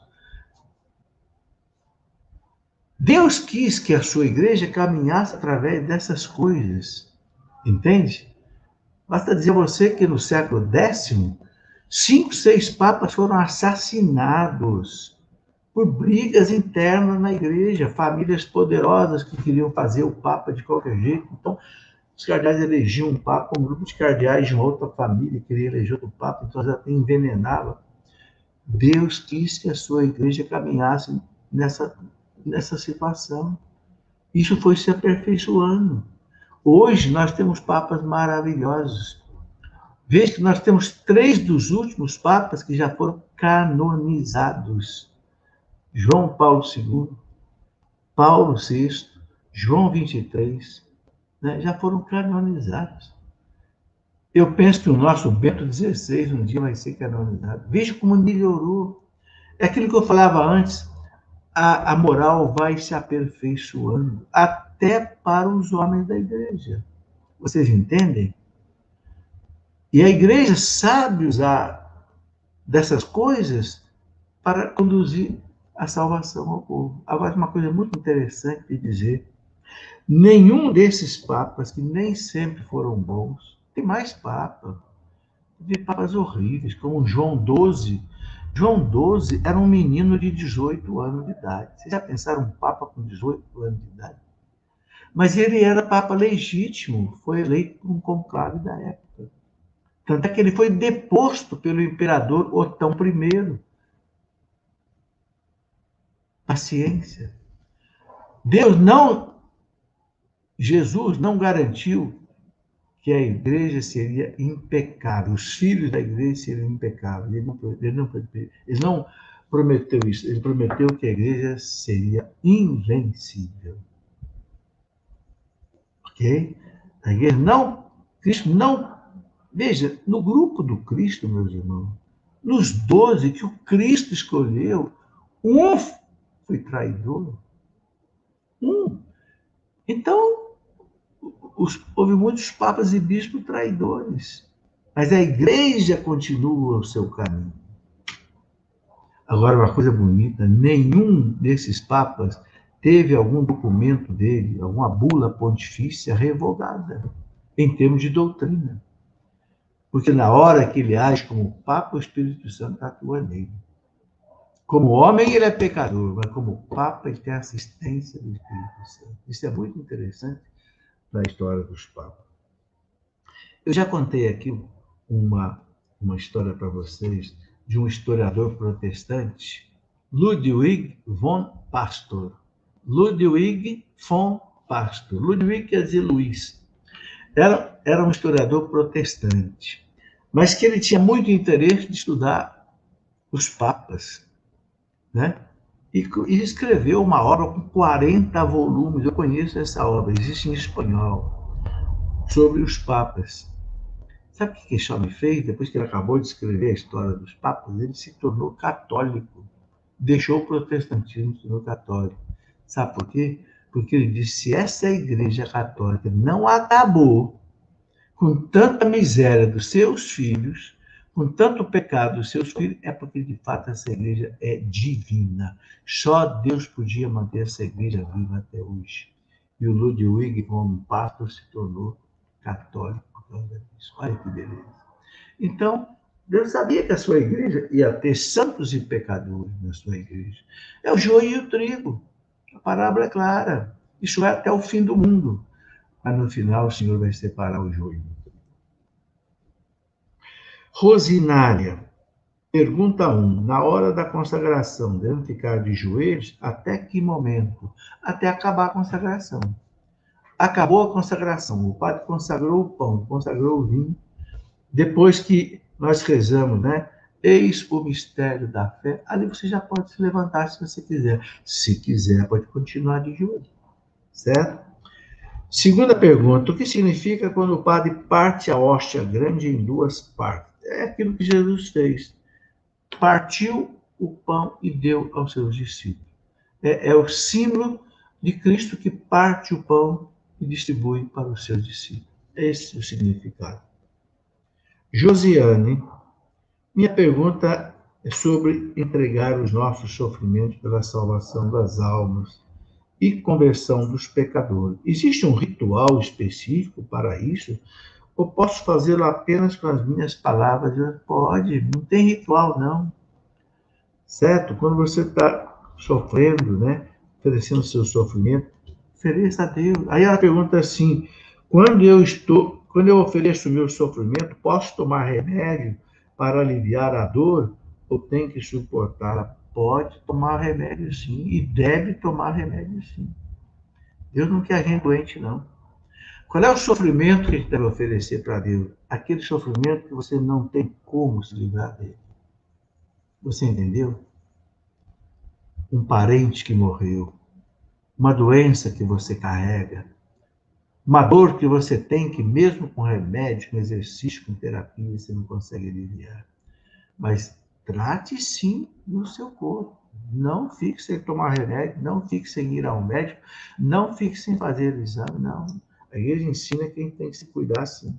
Deus quis que a sua igreja caminhasse através dessas coisas. Entende? Basta dizer a você que no século X, 5, 6 papas foram assassinados por brigas internas na igreja, famílias poderosas que queriam fazer o papa de qualquer jeito. Então, os cardeais elegiam um papa, um grupo de cardeais de uma outra família queria eleger outro papa, então já envenenava. Deus quis que a sua igreja caminhasse nessa situação. Isso foi se aperfeiçoando. Hoje nós temos papas maravilhosos. Veja que nós temos 3 dos últimos papas que já foram canonizados. João Paulo II, Paulo VI, João 23, né, já foram canonizados. Eu penso que o nosso Bento XVI um dia vai ser canonizado. Veja como melhorou. É aquilo que eu falava antes, a moral vai se aperfeiçoando, até para os homens da igreja. Vocês entendem? E a igreja sabe usar dessas coisas para conduzir a salvação ao povo. Agora, uma coisa muito interessante de dizer, nenhum desses papas, que nem sempre foram bons, tem mais papas. Teve papas horríveis, como João XII. João XII era um menino de 18 anos de idade. Vocês já pensaram um papa com 18 anos de idade? Mas ele era papa legítimo, foi eleito por um conclave da época. Tanto é que ele foi deposto pelo imperador Otão I. Paciência. Jesus não garantiu que a igreja seria impecável, os filhos da igreja seriam impecáveis. Ele não prometeu isso, ele prometeu que a igreja seria invencível. Ok? A igreja não, Cristo não. Veja, no grupo do Cristo, meus irmãos, nos 12 que o Cristo escolheu, um foi traidor. Então, houve muitos papas e bispos traidores. Mas a igreja continua o seu caminho. Agora, uma coisa bonita, nenhum desses papas teve algum documento dele, alguma bula pontifícia revogada, em termos de doutrina. Porque na hora que ele age como papa, o Espírito Santo atua nele. Como homem, ele é pecador, mas como papa, ele tem a assistência do Espírito Santo. Isso é muito interessante na história dos papas. Eu já contei aqui uma história para vocês de um historiador protestante, Ludwig von Pastor. Ludwig von Pastor. Ludwig quer dizer Luís. Era um historiador protestante, mas que ele tinha muito interesse de estudar os papas, né? E escreveu uma obra com 40 volumes. Eu conheço essa obra, existe em espanhol, sobre os papas. Sabe o que esse homem fez? Depois que ele acabou de escrever a história dos papas, ele se tornou católico. Deixou o protestantismo e se tornou católico. Sabe por quê? Porque ele disse, se essa igreja católica não acabou com tanta miséria dos seus filhos, com tanto pecado dos seus filhos, é porque, de fato, essa igreja é divina. Só Deus podia manter essa igreja viva até hoje. E o Ludwig von Pastor se tornou católico por causa disso. Olha que beleza. Então, Deus sabia que a sua igreja ia ter santos e pecadores na sua igreja. É o joio e o trigo. A parábola é clara. Isso vai até o fim do mundo. Mas no final o Senhor vai separar o joio. Rosinália, pergunta 1. Na hora da consagração, devemos ficar de joelhos até que momento? Até acabar a consagração. Acabou a consagração, o padre consagrou o pão, consagrou o vinho. Depois que nós rezamos, né? Eis o mistério da fé. Ali você já pode se levantar se você quiser. Se quiser, pode continuar de joelho. Certo? Segunda pergunta. O que significa quando o padre parte a hóstia grande em duas partes? É aquilo que Jesus fez. Partiu o pão e deu aos seus discípulos. É o símbolo de Cristo que parte o pão e distribui para os seus discípulos. Esse é o significado. Josiane, minha pergunta é sobre entregar os nossos sofrimentos pela salvação das almas e conversão dos pecadores. Existe um ritual específico para isso? Ou posso fazê-lo apenas com as minhas palavras? Pode, não tem ritual, não. Certo? Quando você está sofrendo, né? Oferecendo o seu sofrimento, ofereça a Deus. Aí ela pergunta assim, quando eu ofereço o meu sofrimento, posso tomar remédio para aliviar a dor ou tem que suportá-la? Pode tomar remédio sim, e deve tomar remédio sim. Deus não quer a gente doente, não. Qual é o sofrimento que a gente deve oferecer para Deus? Aquele sofrimento que você não tem como se livrar dele. Você entendeu? Um parente que morreu, uma doença que você carrega, uma dor que você tem que mesmo com remédio, com exercício, com terapia, você não consegue aliviar. Mas trate sim no seu corpo. Não fique sem tomar remédio, não fique sem ir ao médico, não fique sem fazer o exame, não. A igreja ensina que a gente tem que se cuidar sim.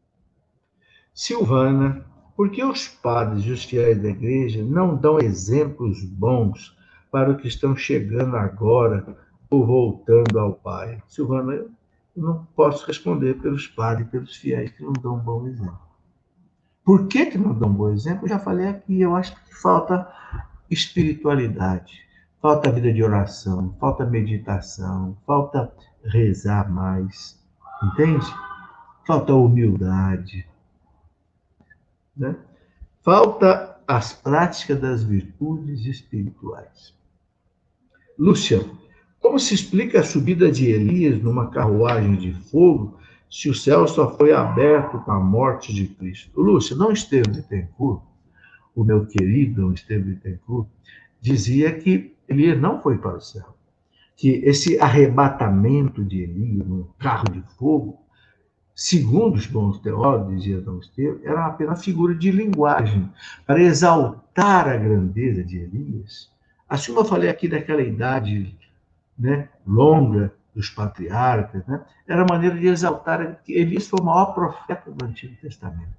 Silvana, por que os padres e os fiéis da igreja não dão exemplos bons para os que estão chegando agora ou voltando ao Pai? Silvana, eu não posso responder pelos padres e pelos fiéis que não dão um bom exemplo. Por que não dão um bom exemplo? Eu já falei aqui, eu acho que falta espiritualidade, falta vida de oração, falta meditação, falta rezar mais, entende? Falta humildade, né? Falta as práticas das virtudes espirituais. Lúcia, como se explica a subida de Elias numa carruagem de fogo se o céu só foi aberto com a morte de Cristo? Lúcia, não Estevão Bittencourt, o meu querido Estevão Bittencourt, dizia que Elias não foi para o céu. Que esse arrebatamento de Elias num carro de fogo, segundo os bons teólogos, dizia Dom Estevão, era apenas figura de linguagem para exaltar a grandeza de Elias. Assim como eu falei aqui daquela idade, né, longa dos patriarcas, né, era a maneira de exaltar que Elias foi o maior profeta do Antigo Testamento.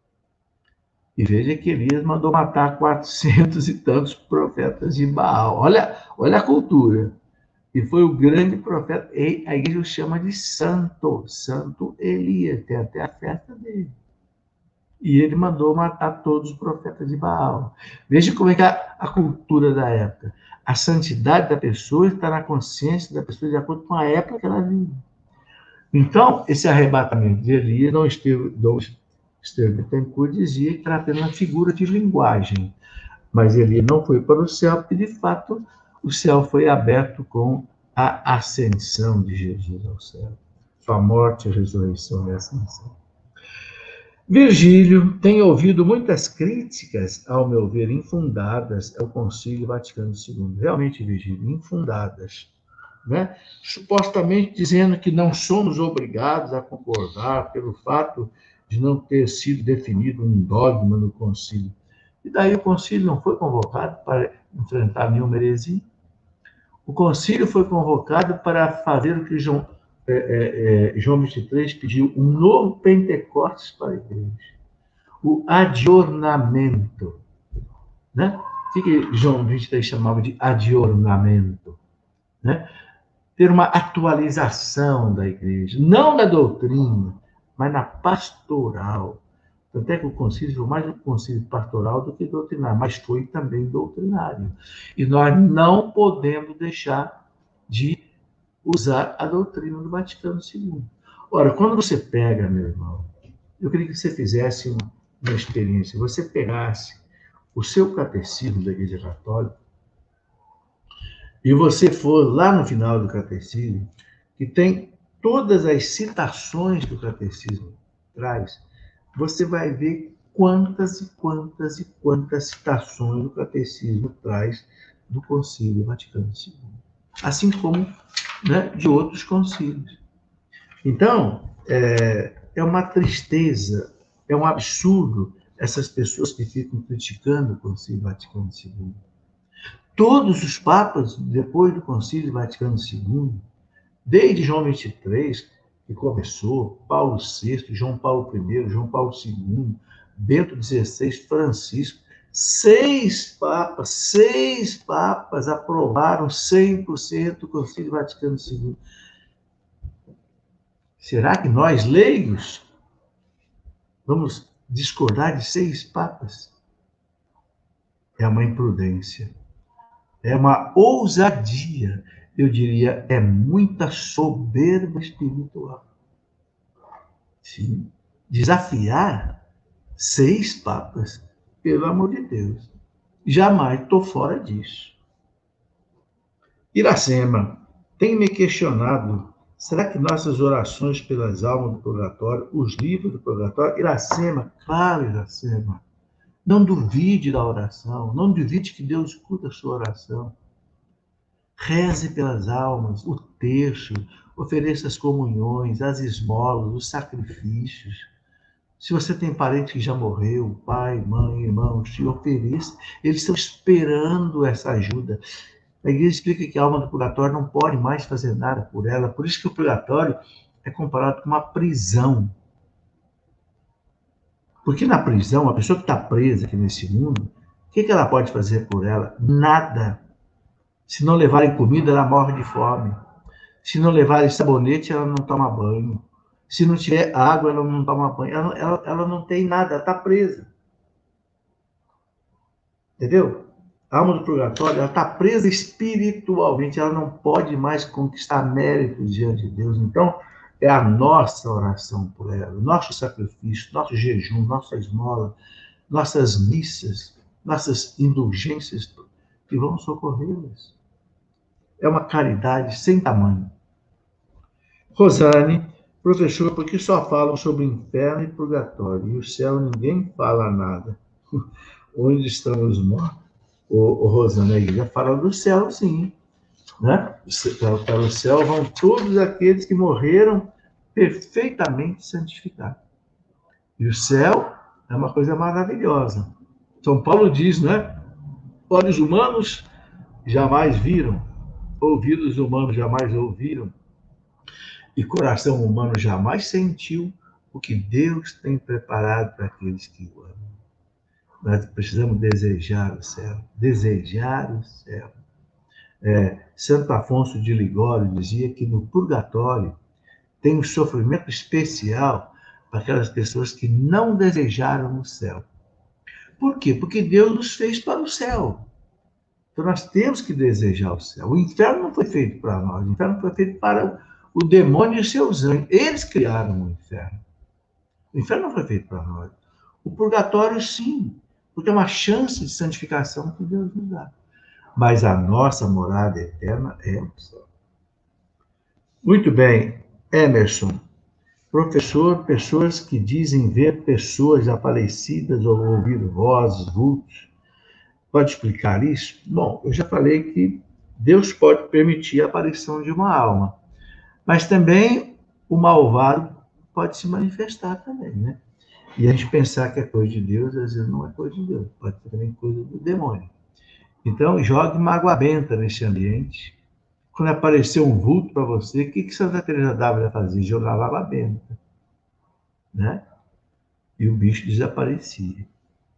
E veja que Elias mandou matar 400 e tantos profetas de Baal. Olha a cultura. E foi o grande profeta. E a igreja o chama de santo, Santo Elias. Tem até a festa dele. E ele mandou matar todos os profetas de Baal. Veja como é que a cultura da época. A santidade da pessoa está na consciência da pessoa de acordo com a época que ela vive. Então, esse arrebatamento de Elias não esteve... Estevão Bittencourt dizia que era apenas uma figura de linguagem, mas ele não foi para o céu, porque de fato o céu foi aberto com a ascensão de Jesus ao céu. Sua morte, a ressurreição e a ascensão. Virgílio tem ouvido muitas críticas, ao meu ver, infundadas ao Concílio Vaticano II. Realmente, Virgílio, infundadas. Né? Supostamente dizendo que não somos obrigados a concordar pelo fato de não ter sido definido um dogma no concílio. E daí o concílio não foi convocado para enfrentar nenhuma heresia. O concílio foi convocado para fazer o que João 23 pediu, um novo Pentecostes para a igreja. O adornamento. Né? O que João 23 chamava de adornamento? Né? Ter uma atualização da igreja, não na doutrina, mas na pastoral, Tanto é que o concílio foi mais um concílio pastoral do que doutrinário, mas foi também doutrinário. E nós não podemos deixar de usar a doutrina do Vaticano II. Ora, quando você pega, meu irmão, eu queria que você fizesse uma experiência, você pegasse o seu catecismo da Igreja Católica e você for lá no final do catecismo, que tem todas as citações que o catecismo traz, você vai ver quantas e quantas e quantas citações o catecismo traz do Concílio Vaticano II. Assim como, né, de outros concílios. Então, é uma tristeza, é um absurdo essas pessoas que ficam criticando o Concílio Vaticano II. Todos os papas, depois do Concílio Vaticano II, desde João XXIII, que começou, Paulo VI, João Paulo I, João Paulo II, Bento XVI, Francisco, seis papas aprovaram 100% o Concílio Vaticano II. Será que nós, leigos, vamos discordar de 6 papas? É uma imprudência, é uma ousadia, eu diria, é muita soberba espiritual. Sim. Desafiar 6 papas, pelo amor de Deus. Jamais estou fora disso. Iracema, tem me questionado, será que nossas orações pelas almas do purgatório, os livros do purgatório, Iracema, claro, Iracema, não duvide da oração, não duvide que Deus escuta a sua oração. Reze pelas almas, o terço, ofereça as comunhões, as esmolas, os sacrifícios. Se você tem parente que já morreu, pai, mãe, irmãos, te ofereça. Eles estão esperando essa ajuda. A igreja explica que a alma do purgatório não pode mais fazer nada por ela. Por isso que o purgatório é comparado com uma prisão. Porque na prisão, a pessoa que está presa aqui nesse mundo, o que ela pode fazer por ela? Nada. Se não levarem comida, ela morre de fome. Se não levarem sabonete, ela não toma banho. Se não tiver água, ela não toma banho. Ela não tem nada, ela está presa. Entendeu? A alma do purgatório, ela está presa espiritualmente, ela não pode mais conquistar méritos diante de Deus. Então, é a nossa oração por ela, o nosso sacrifício, nosso jejum, nossa esmola, nossas missas, nossas indulgências que vão socorrê-las. É uma caridade sem tamanho. Rosane, professor, por que só falam sobre inferno e purgatório? E o céu ninguém fala nada. Onde estão os mortos? O Rosane, a igreja fala do céu, sim. Né? Para o céu vão todos aqueles que morreram perfeitamente santificados. E o céu é uma coisa maravilhosa. São Paulo diz, né? Olhos humanos jamais viram, ouvidos humanos jamais ouviram, e coração humano jamais sentiu o que Deus tem preparado para aqueles que o amam. Nós precisamos desejar o céu, desejar o céu. Santo Afonso de Ligório dizia que no purgatório tem um sofrimento especial para aquelas pessoas que não desejaram o céu. Por quê? Porque Deus nos fez para o céu. Então nós temos que desejar o céu. O inferno não foi feito para nós, o inferno foi feito para o demônio e seus anjos. Eles criaram o inferno. O inferno não foi feito para nós. O purgatório, sim, porque é uma chance de santificação que Deus nos dá. Mas a nossa morada eterna é o céu. Muito bem, Emerson. Professor, pessoas que dizem ver pessoas desaparecidas ou ouvir vozes, vultos. Pode explicar isso? Bom, eu já falei que Deus pode permitir a aparição de uma alma. Mas também o malvado pode se manifestar também, né? E a gente pensar que é coisa de Deus, às vezes não é coisa de Deus, pode ser também coisa do demônio. Então, jogue uma água benta nesse ambiente. Quando aparecer um vulto para você, o que Santa Teresa d'Ávila fazia? Jogava água benta, né? E o bicho desaparecia.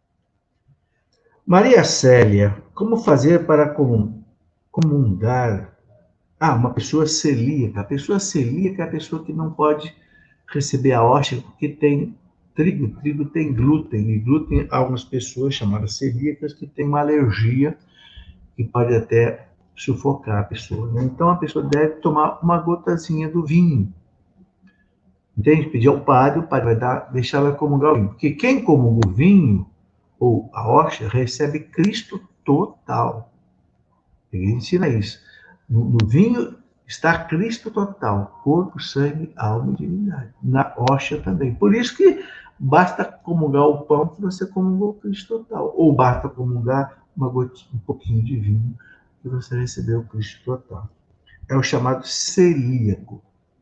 Maria Célia, como fazer para comungar? Uma pessoa celíaca. A pessoa celíaca é a pessoa que não pode receber a hóstia porque tem trigo. Trigo tem glúten, e glúten, algumas pessoas chamadas celíacas que têm uma alergia que pode até sufocar a pessoa, né? Então, a pessoa deve tomar uma gotazinha do vinho. Entende? Pedir ao padre, o padre vai deixar ela comungar o vinho. Porque quem comunga o vinho, ou a hóstia, recebe Cristo total. Ele ensina isso. No vinho está Cristo total, corpo, sangue, alma e divindade. Na hóstia também. Por isso que basta comungar o pão que você comungou Cristo total. Ou basta comungar um pouquinho de vinho que você recebeu Cristo total. É o chamado celíaco.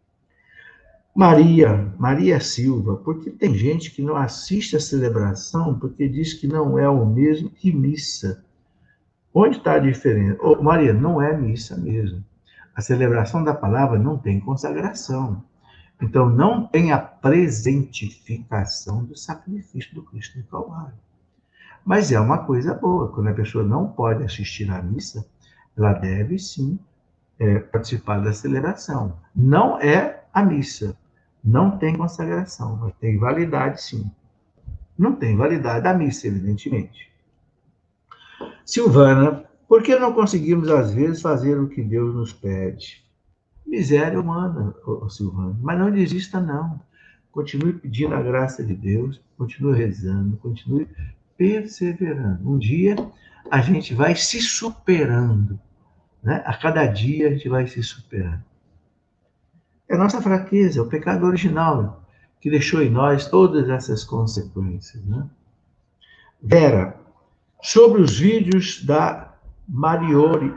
Maria Silva, porque tem gente que não assiste a celebração porque diz que não é o mesmo que missa. Onde está a diferença? Oh, Maria, não é missa mesmo. A celebração da palavra não tem consagração. Então, não tem a presentificação do sacrifício do Cristo no Calvário. Mas é uma coisa boa. Quando a pessoa não pode assistir à missa, ela deve, sim, participar da celebração. Não é a missa. Não tem consagração, mas tem validade, sim. Não tem validade da missa, evidentemente. Silvana, por que não conseguimos, às vezes, fazer o que Deus nos pede? Miséria humana, Silvana. Mas não desista, não. Continue pedindo a graça de Deus, continue rezando, continue perseverando. Um dia a gente vai se superando, né? A cada dia a gente vai se superando. É a nossa fraqueza, é o pecado original que deixou em nós todas essas consequências, né? Vera, sobre os vídeos da Mariori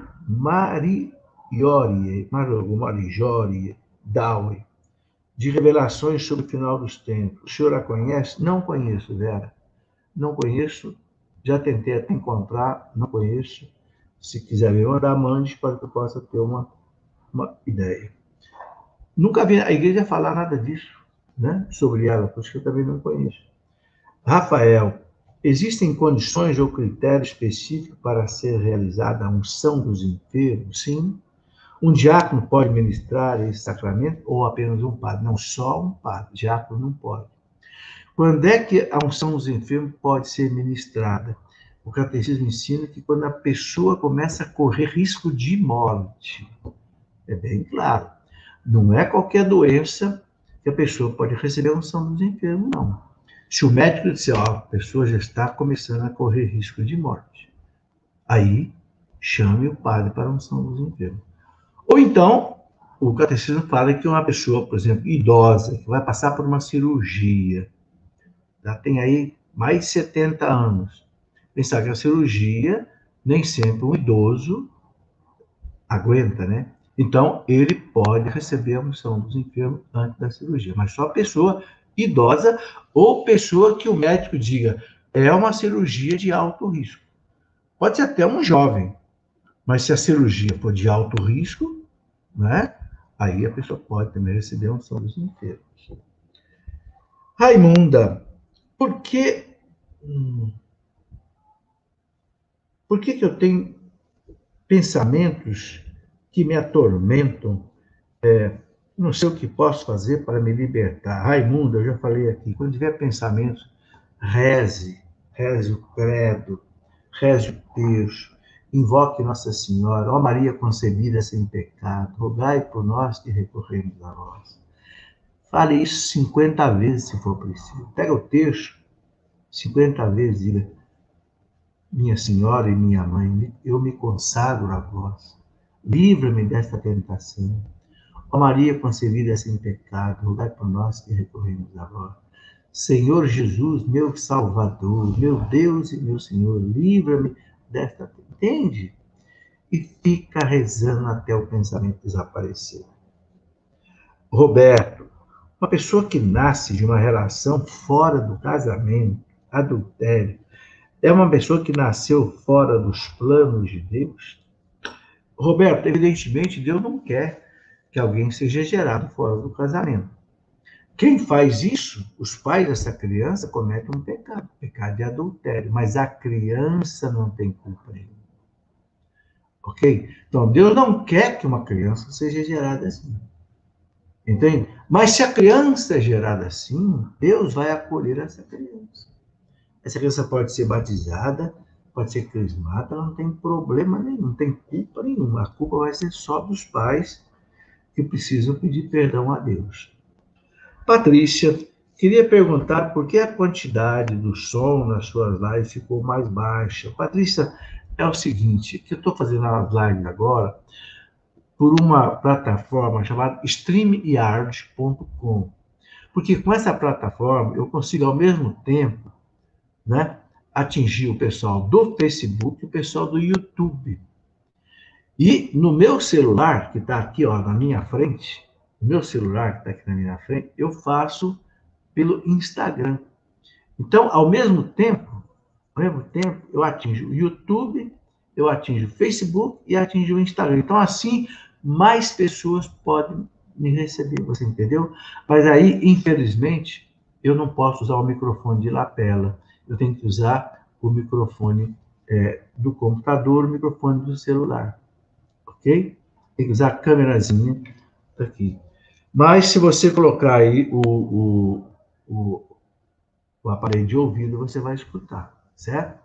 Daui, de revelações sobre o final dos tempos. O senhor a conhece? Não conheço, Vera. Não conheço. Já tentei até encontrar, não conheço. Se quiser me mandar, mande para que eu possa ter uma ideia. Nunca vi a igreja falar nada disso, né? Sobre ela, por isso que eu também não conheço. Rafael, existem condições ou critérios específicos para ser realizada a unção dos enfermos? Sim. Um diácono pode ministrar esse sacramento ou apenas um padre? Não, só um padre. Diácono não pode. Quando é que a unção dos enfermos pode ser ministrada? O catecismo ensina que quando a pessoa começa a correr risco de morte. É bem claro. Não é qualquer doença que a pessoa pode receber a unção dos enfermos, não. Se o médico disser, ó, a pessoa já está começando a correr risco de morte, aí chame o padre para a unção dos enfermos. Ou então, o catecismo fala que uma pessoa, por exemplo, idosa, que vai passar por uma cirurgia, já tem aí mais de 70 anos, pensar que a cirurgia, nem sempre um idoso aguenta, né? Então, ele pode receber a unção dos enfermos antes da cirurgia, mas só a pessoa idosa ou pessoa que o médico diga é uma cirurgia de alto risco. Pode ser até um jovem, mas se a cirurgia for de alto risco, né? Aí a pessoa pode também receber a unção dos enfermos. Raimunda, por que eu tenho pensamentos que me atormentam? Não sei o que posso fazer para me libertar. Raimunda, eu já falei aqui, quando tiver pensamentos, reze o credo, reze o terço, invoque Nossa Senhora, ó Maria concebida sem pecado, rogai por nós que recorremos a vós. Fale isso 50 vezes, se for preciso. Pega o terço, 50 vezes, diga, minha Senhora e minha Mãe, eu me consagro a vós. Livra-me desta tentação. Ó Maria concebida sem pecado, rogai por nós que recorremos a vós. Senhor Jesus, meu Salvador, meu Deus e meu Senhor, livra-me desta tentação. Entende? E fica rezando até o pensamento desaparecer. Roberto, uma pessoa que nasce de uma relação fora do casamento, adultério, é uma pessoa que nasceu fora dos planos de Deus? Roberto, evidentemente, Deus não quer que alguém seja gerado fora do casamento. Quem faz isso, os pais dessa criança cometem um pecado de adultério, mas a criança não tem culpa ainda. Ok? Então, Deus não quer que uma criança seja gerada assim. Entende? Mas se a criança é gerada assim, Deus vai acolher essa criança. Essa criança pode ser batizada, pode ser crismada, ela não tem problema nenhum, não tem culpa nenhuma. A culpa vai ser só dos pais que precisam pedir perdão a Deus. Patrícia, queria perguntar por que a quantidade do som nas suas lives ficou mais baixa. Patrícia, é o seguinte, que eu estou fazendo as lives agora por uma plataforma chamada StreamYard.com. Porque com essa plataforma eu consigo ao mesmo tempo, né, atingir o pessoal do Facebook e o pessoal do YouTube. E no meu celular, que está aqui ó, na minha frente, o meu celular que está aqui na minha frente, eu faço pelo Instagram. Então, ao mesmo tempo, eu atinjo o YouTube, eu atinjo o Facebook e atinjo o Instagram. Então, assim, mais pessoas podem me receber, você entendeu? Mas aí, infelizmente, eu não posso usar o microfone de lapela. Eu tenho que usar o microfone do computador, o microfone do celular. Ok? Tem que usar a câmerazinha aqui. Mas se você colocar aí o aparelho de ouvido, você vai escutar, certo?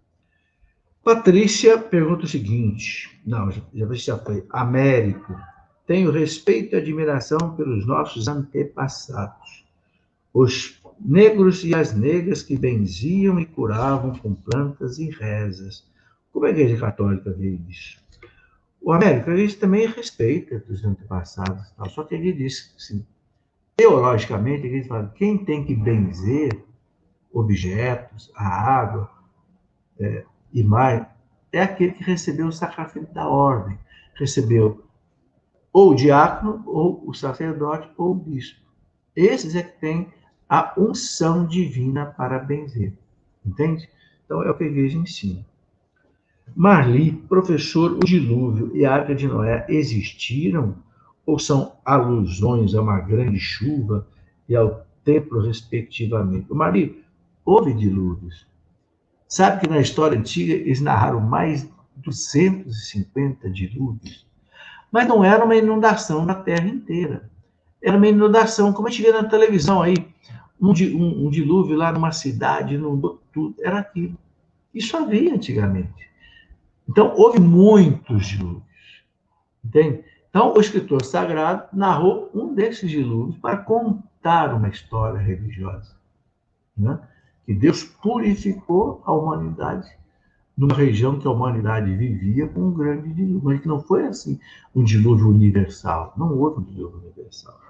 Patrícia pergunta o seguinte, não, já foi. Américo, tenho respeito e admiração pelos nossos antepassados, os negros e as negras que benziam e curavam com plantas e rezas. Como a Igreja Católica vê isso? O Américo, a gente também respeita os antepassados, só que ele diz assim, teologicamente, ele fala, quem tem que benzer objetos, a água e mais, é aquele que recebeu o sacramento da ordem. Recebeu ou o diácono, ou o sacerdote, ou o bispo. Esses é que têm a unção divina para benzer. Entende? Então, é o que a igreja ensina. Marli, professor, o dilúvio e a arca de Noé existiram ou são alusões a uma grande chuva e ao templo, respectivamente? Marli, houve dilúvios. Sabe que na história antiga eles narraram mais de 250 dilúvios, mas não era uma inundação na terra inteira. Era uma inundação, como a gente vê na televisão aí, um dilúvio lá numa cidade, inundou tudo, era aquilo. Isso havia antigamente. Então, houve muitos dilúvios. Entende? Então, o escritor sagrado narrou um desses dilúvios para contar uma história religiosa. Né? Que Deus purificou a humanidade numa região que a humanidade vivia com um grande dilúvio. Mas que não foi assim um dilúvio universal. Não houve um dilúvio universal.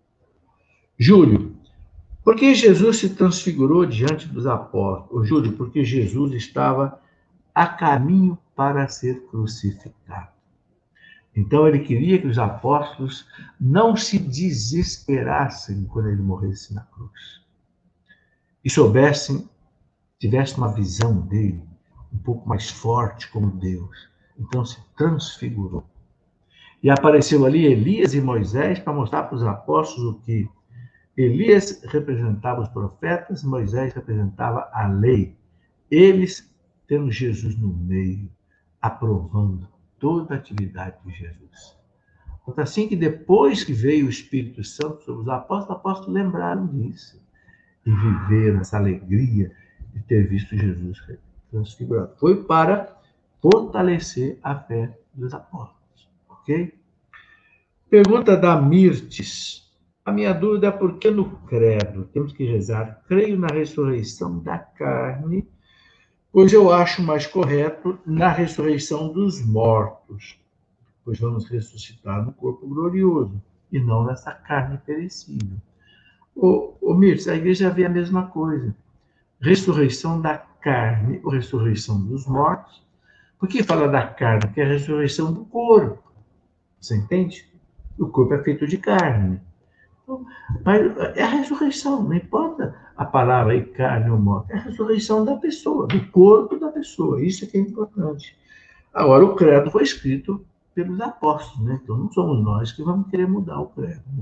Júlio, por que Jesus se transfigurou diante dos apóstolos? Júlio, porque Jesus estava a caminho para ser crucificado. Então, ele queria que os apóstolos não se desesperassem quando ele morresse na cruz. E tivessem uma visão dele um pouco mais forte como Deus. Então, se transfigurou. E apareceu ali Elias e Moisés para mostrar para os apóstolos o que Elias representava os profetas, Moisés representava a lei. Eles tendo Jesus no meio, aprovando toda a atividade de Jesus. Então, assim que depois que veio o Espírito Santo sobre os apóstolos lembraram disso. E viveram essa alegria de ter visto Jesus transfigurado. Foi para fortalecer a fé dos apóstolos. Ok? Pergunta da Mirtes. A minha dúvida é por que no credo temos que rezar, creio na ressurreição da carne, pois eu acho mais correto na ressurreição dos mortos, pois vamos ressuscitar no corpo glorioso, e não nessa carne perecível. Mirtes, a igreja vê a mesma coisa. Ressurreição da carne, ou ressurreição dos mortos. Por que fala da carne? Porque é a ressurreição do corpo. Você entende? O corpo é feito de carne. Mas é a ressurreição, não importa a palavra aí, carne ou morte, é a ressurreição da pessoa, do corpo da pessoa, isso é que é importante. Agora, o credo foi escrito pelos apóstolos, né? Então não somos nós que vamos querer mudar o credo. Né?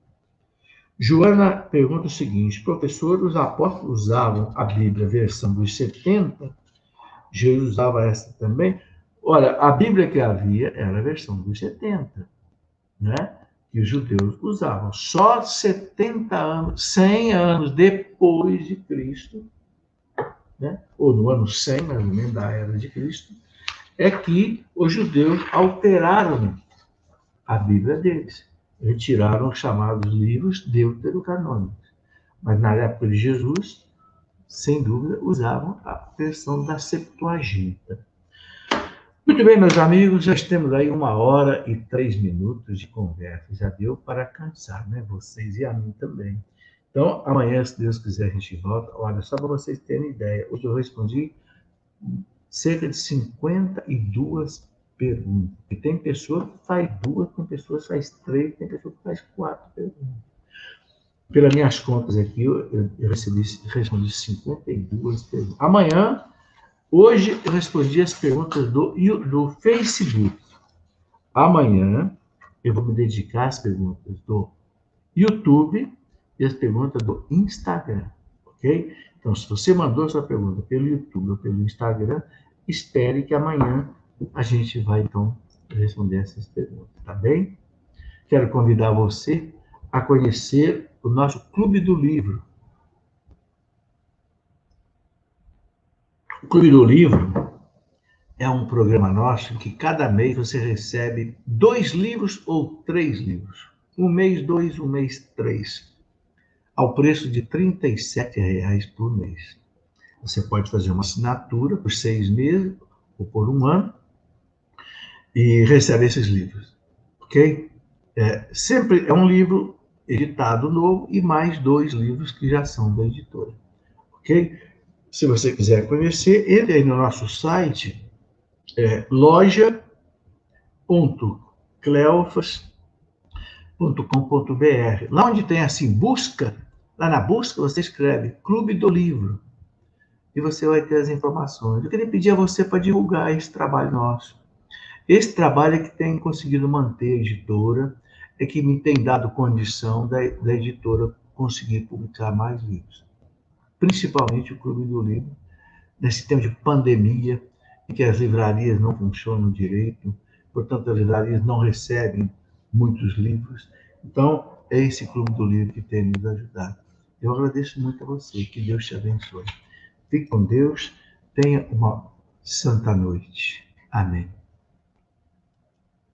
Joana pergunta o seguinte, professor, os apóstolos usavam a Bíblia, a versão dos 70, Jesus usava essa também? Olha, a Bíblia que havia era a versão dos 70, né? que os judeus usavam. Só 70 anos, 100 anos depois de Cristo, né? Ou no ano 100, mais ou menos, da era de Cristo, é que os judeus alteraram a Bíblia deles. Retiraram os chamados livros deuterocanônicos. Mas na época de Jesus, sem dúvida, usavam a versão da Septuaginta. Muito bem, meus amigos, já temos aí 1h03 de conversa. Já deu para cansar, né? Vocês e a mim também. Então, amanhã, se Deus quiser, a gente volta. Olha, só para vocês terem ideia, hoje eu respondi cerca de 52 perguntas. E tem pessoa que faz 2, tem pessoa que faz 3, tem pessoa que faz 4 perguntas. Pelas minhas contas aqui, eu respondi 52 perguntas. Amanhã, hoje, eu respondi as perguntas do Facebook. Amanhã, eu vou me dedicar às perguntas do YouTube e às perguntas do Instagram, ok? Então, se você mandou sua pergunta pelo YouTube ou pelo Instagram, espere que amanhã a gente vai, então, responder essas perguntas, tá bem? Quero convidar você a conhecer o nosso Clube do Livro. O Clube do Livro é um programa nosso que cada mês você recebe 2 livros ou 3 livros. Um mês 2, um mês 3, ao preço de R$ 37,00 por mês. Você pode fazer uma assinatura por 6 meses ou por 1 ano e recebe esses livros, ok? Sempre é um livro editado novo e mais 2 livros que já são da editora, ok? Se você quiser conhecer, entre aí no nosso site, loja.cleofas.com.br. Lá onde tem assim, busca, lá na busca você escreve Clube do Livro e você vai ter as informações. Eu queria pedir a você para divulgar esse trabalho nosso. Esse trabalho é que tem conseguido manter a editora, é que me tem dado condição da editora conseguir publicar mais livros. Principalmente o Clube do Livro, nesse tempo de pandemia, em que as livrarias não funcionam direito, portanto, as livrarias não recebem muitos livros. Então, é esse Clube do Livro que tem nos ajudado. Eu agradeço muito a você, que Deus te abençoe. Fique com Deus, tenha uma santa noite. Amém.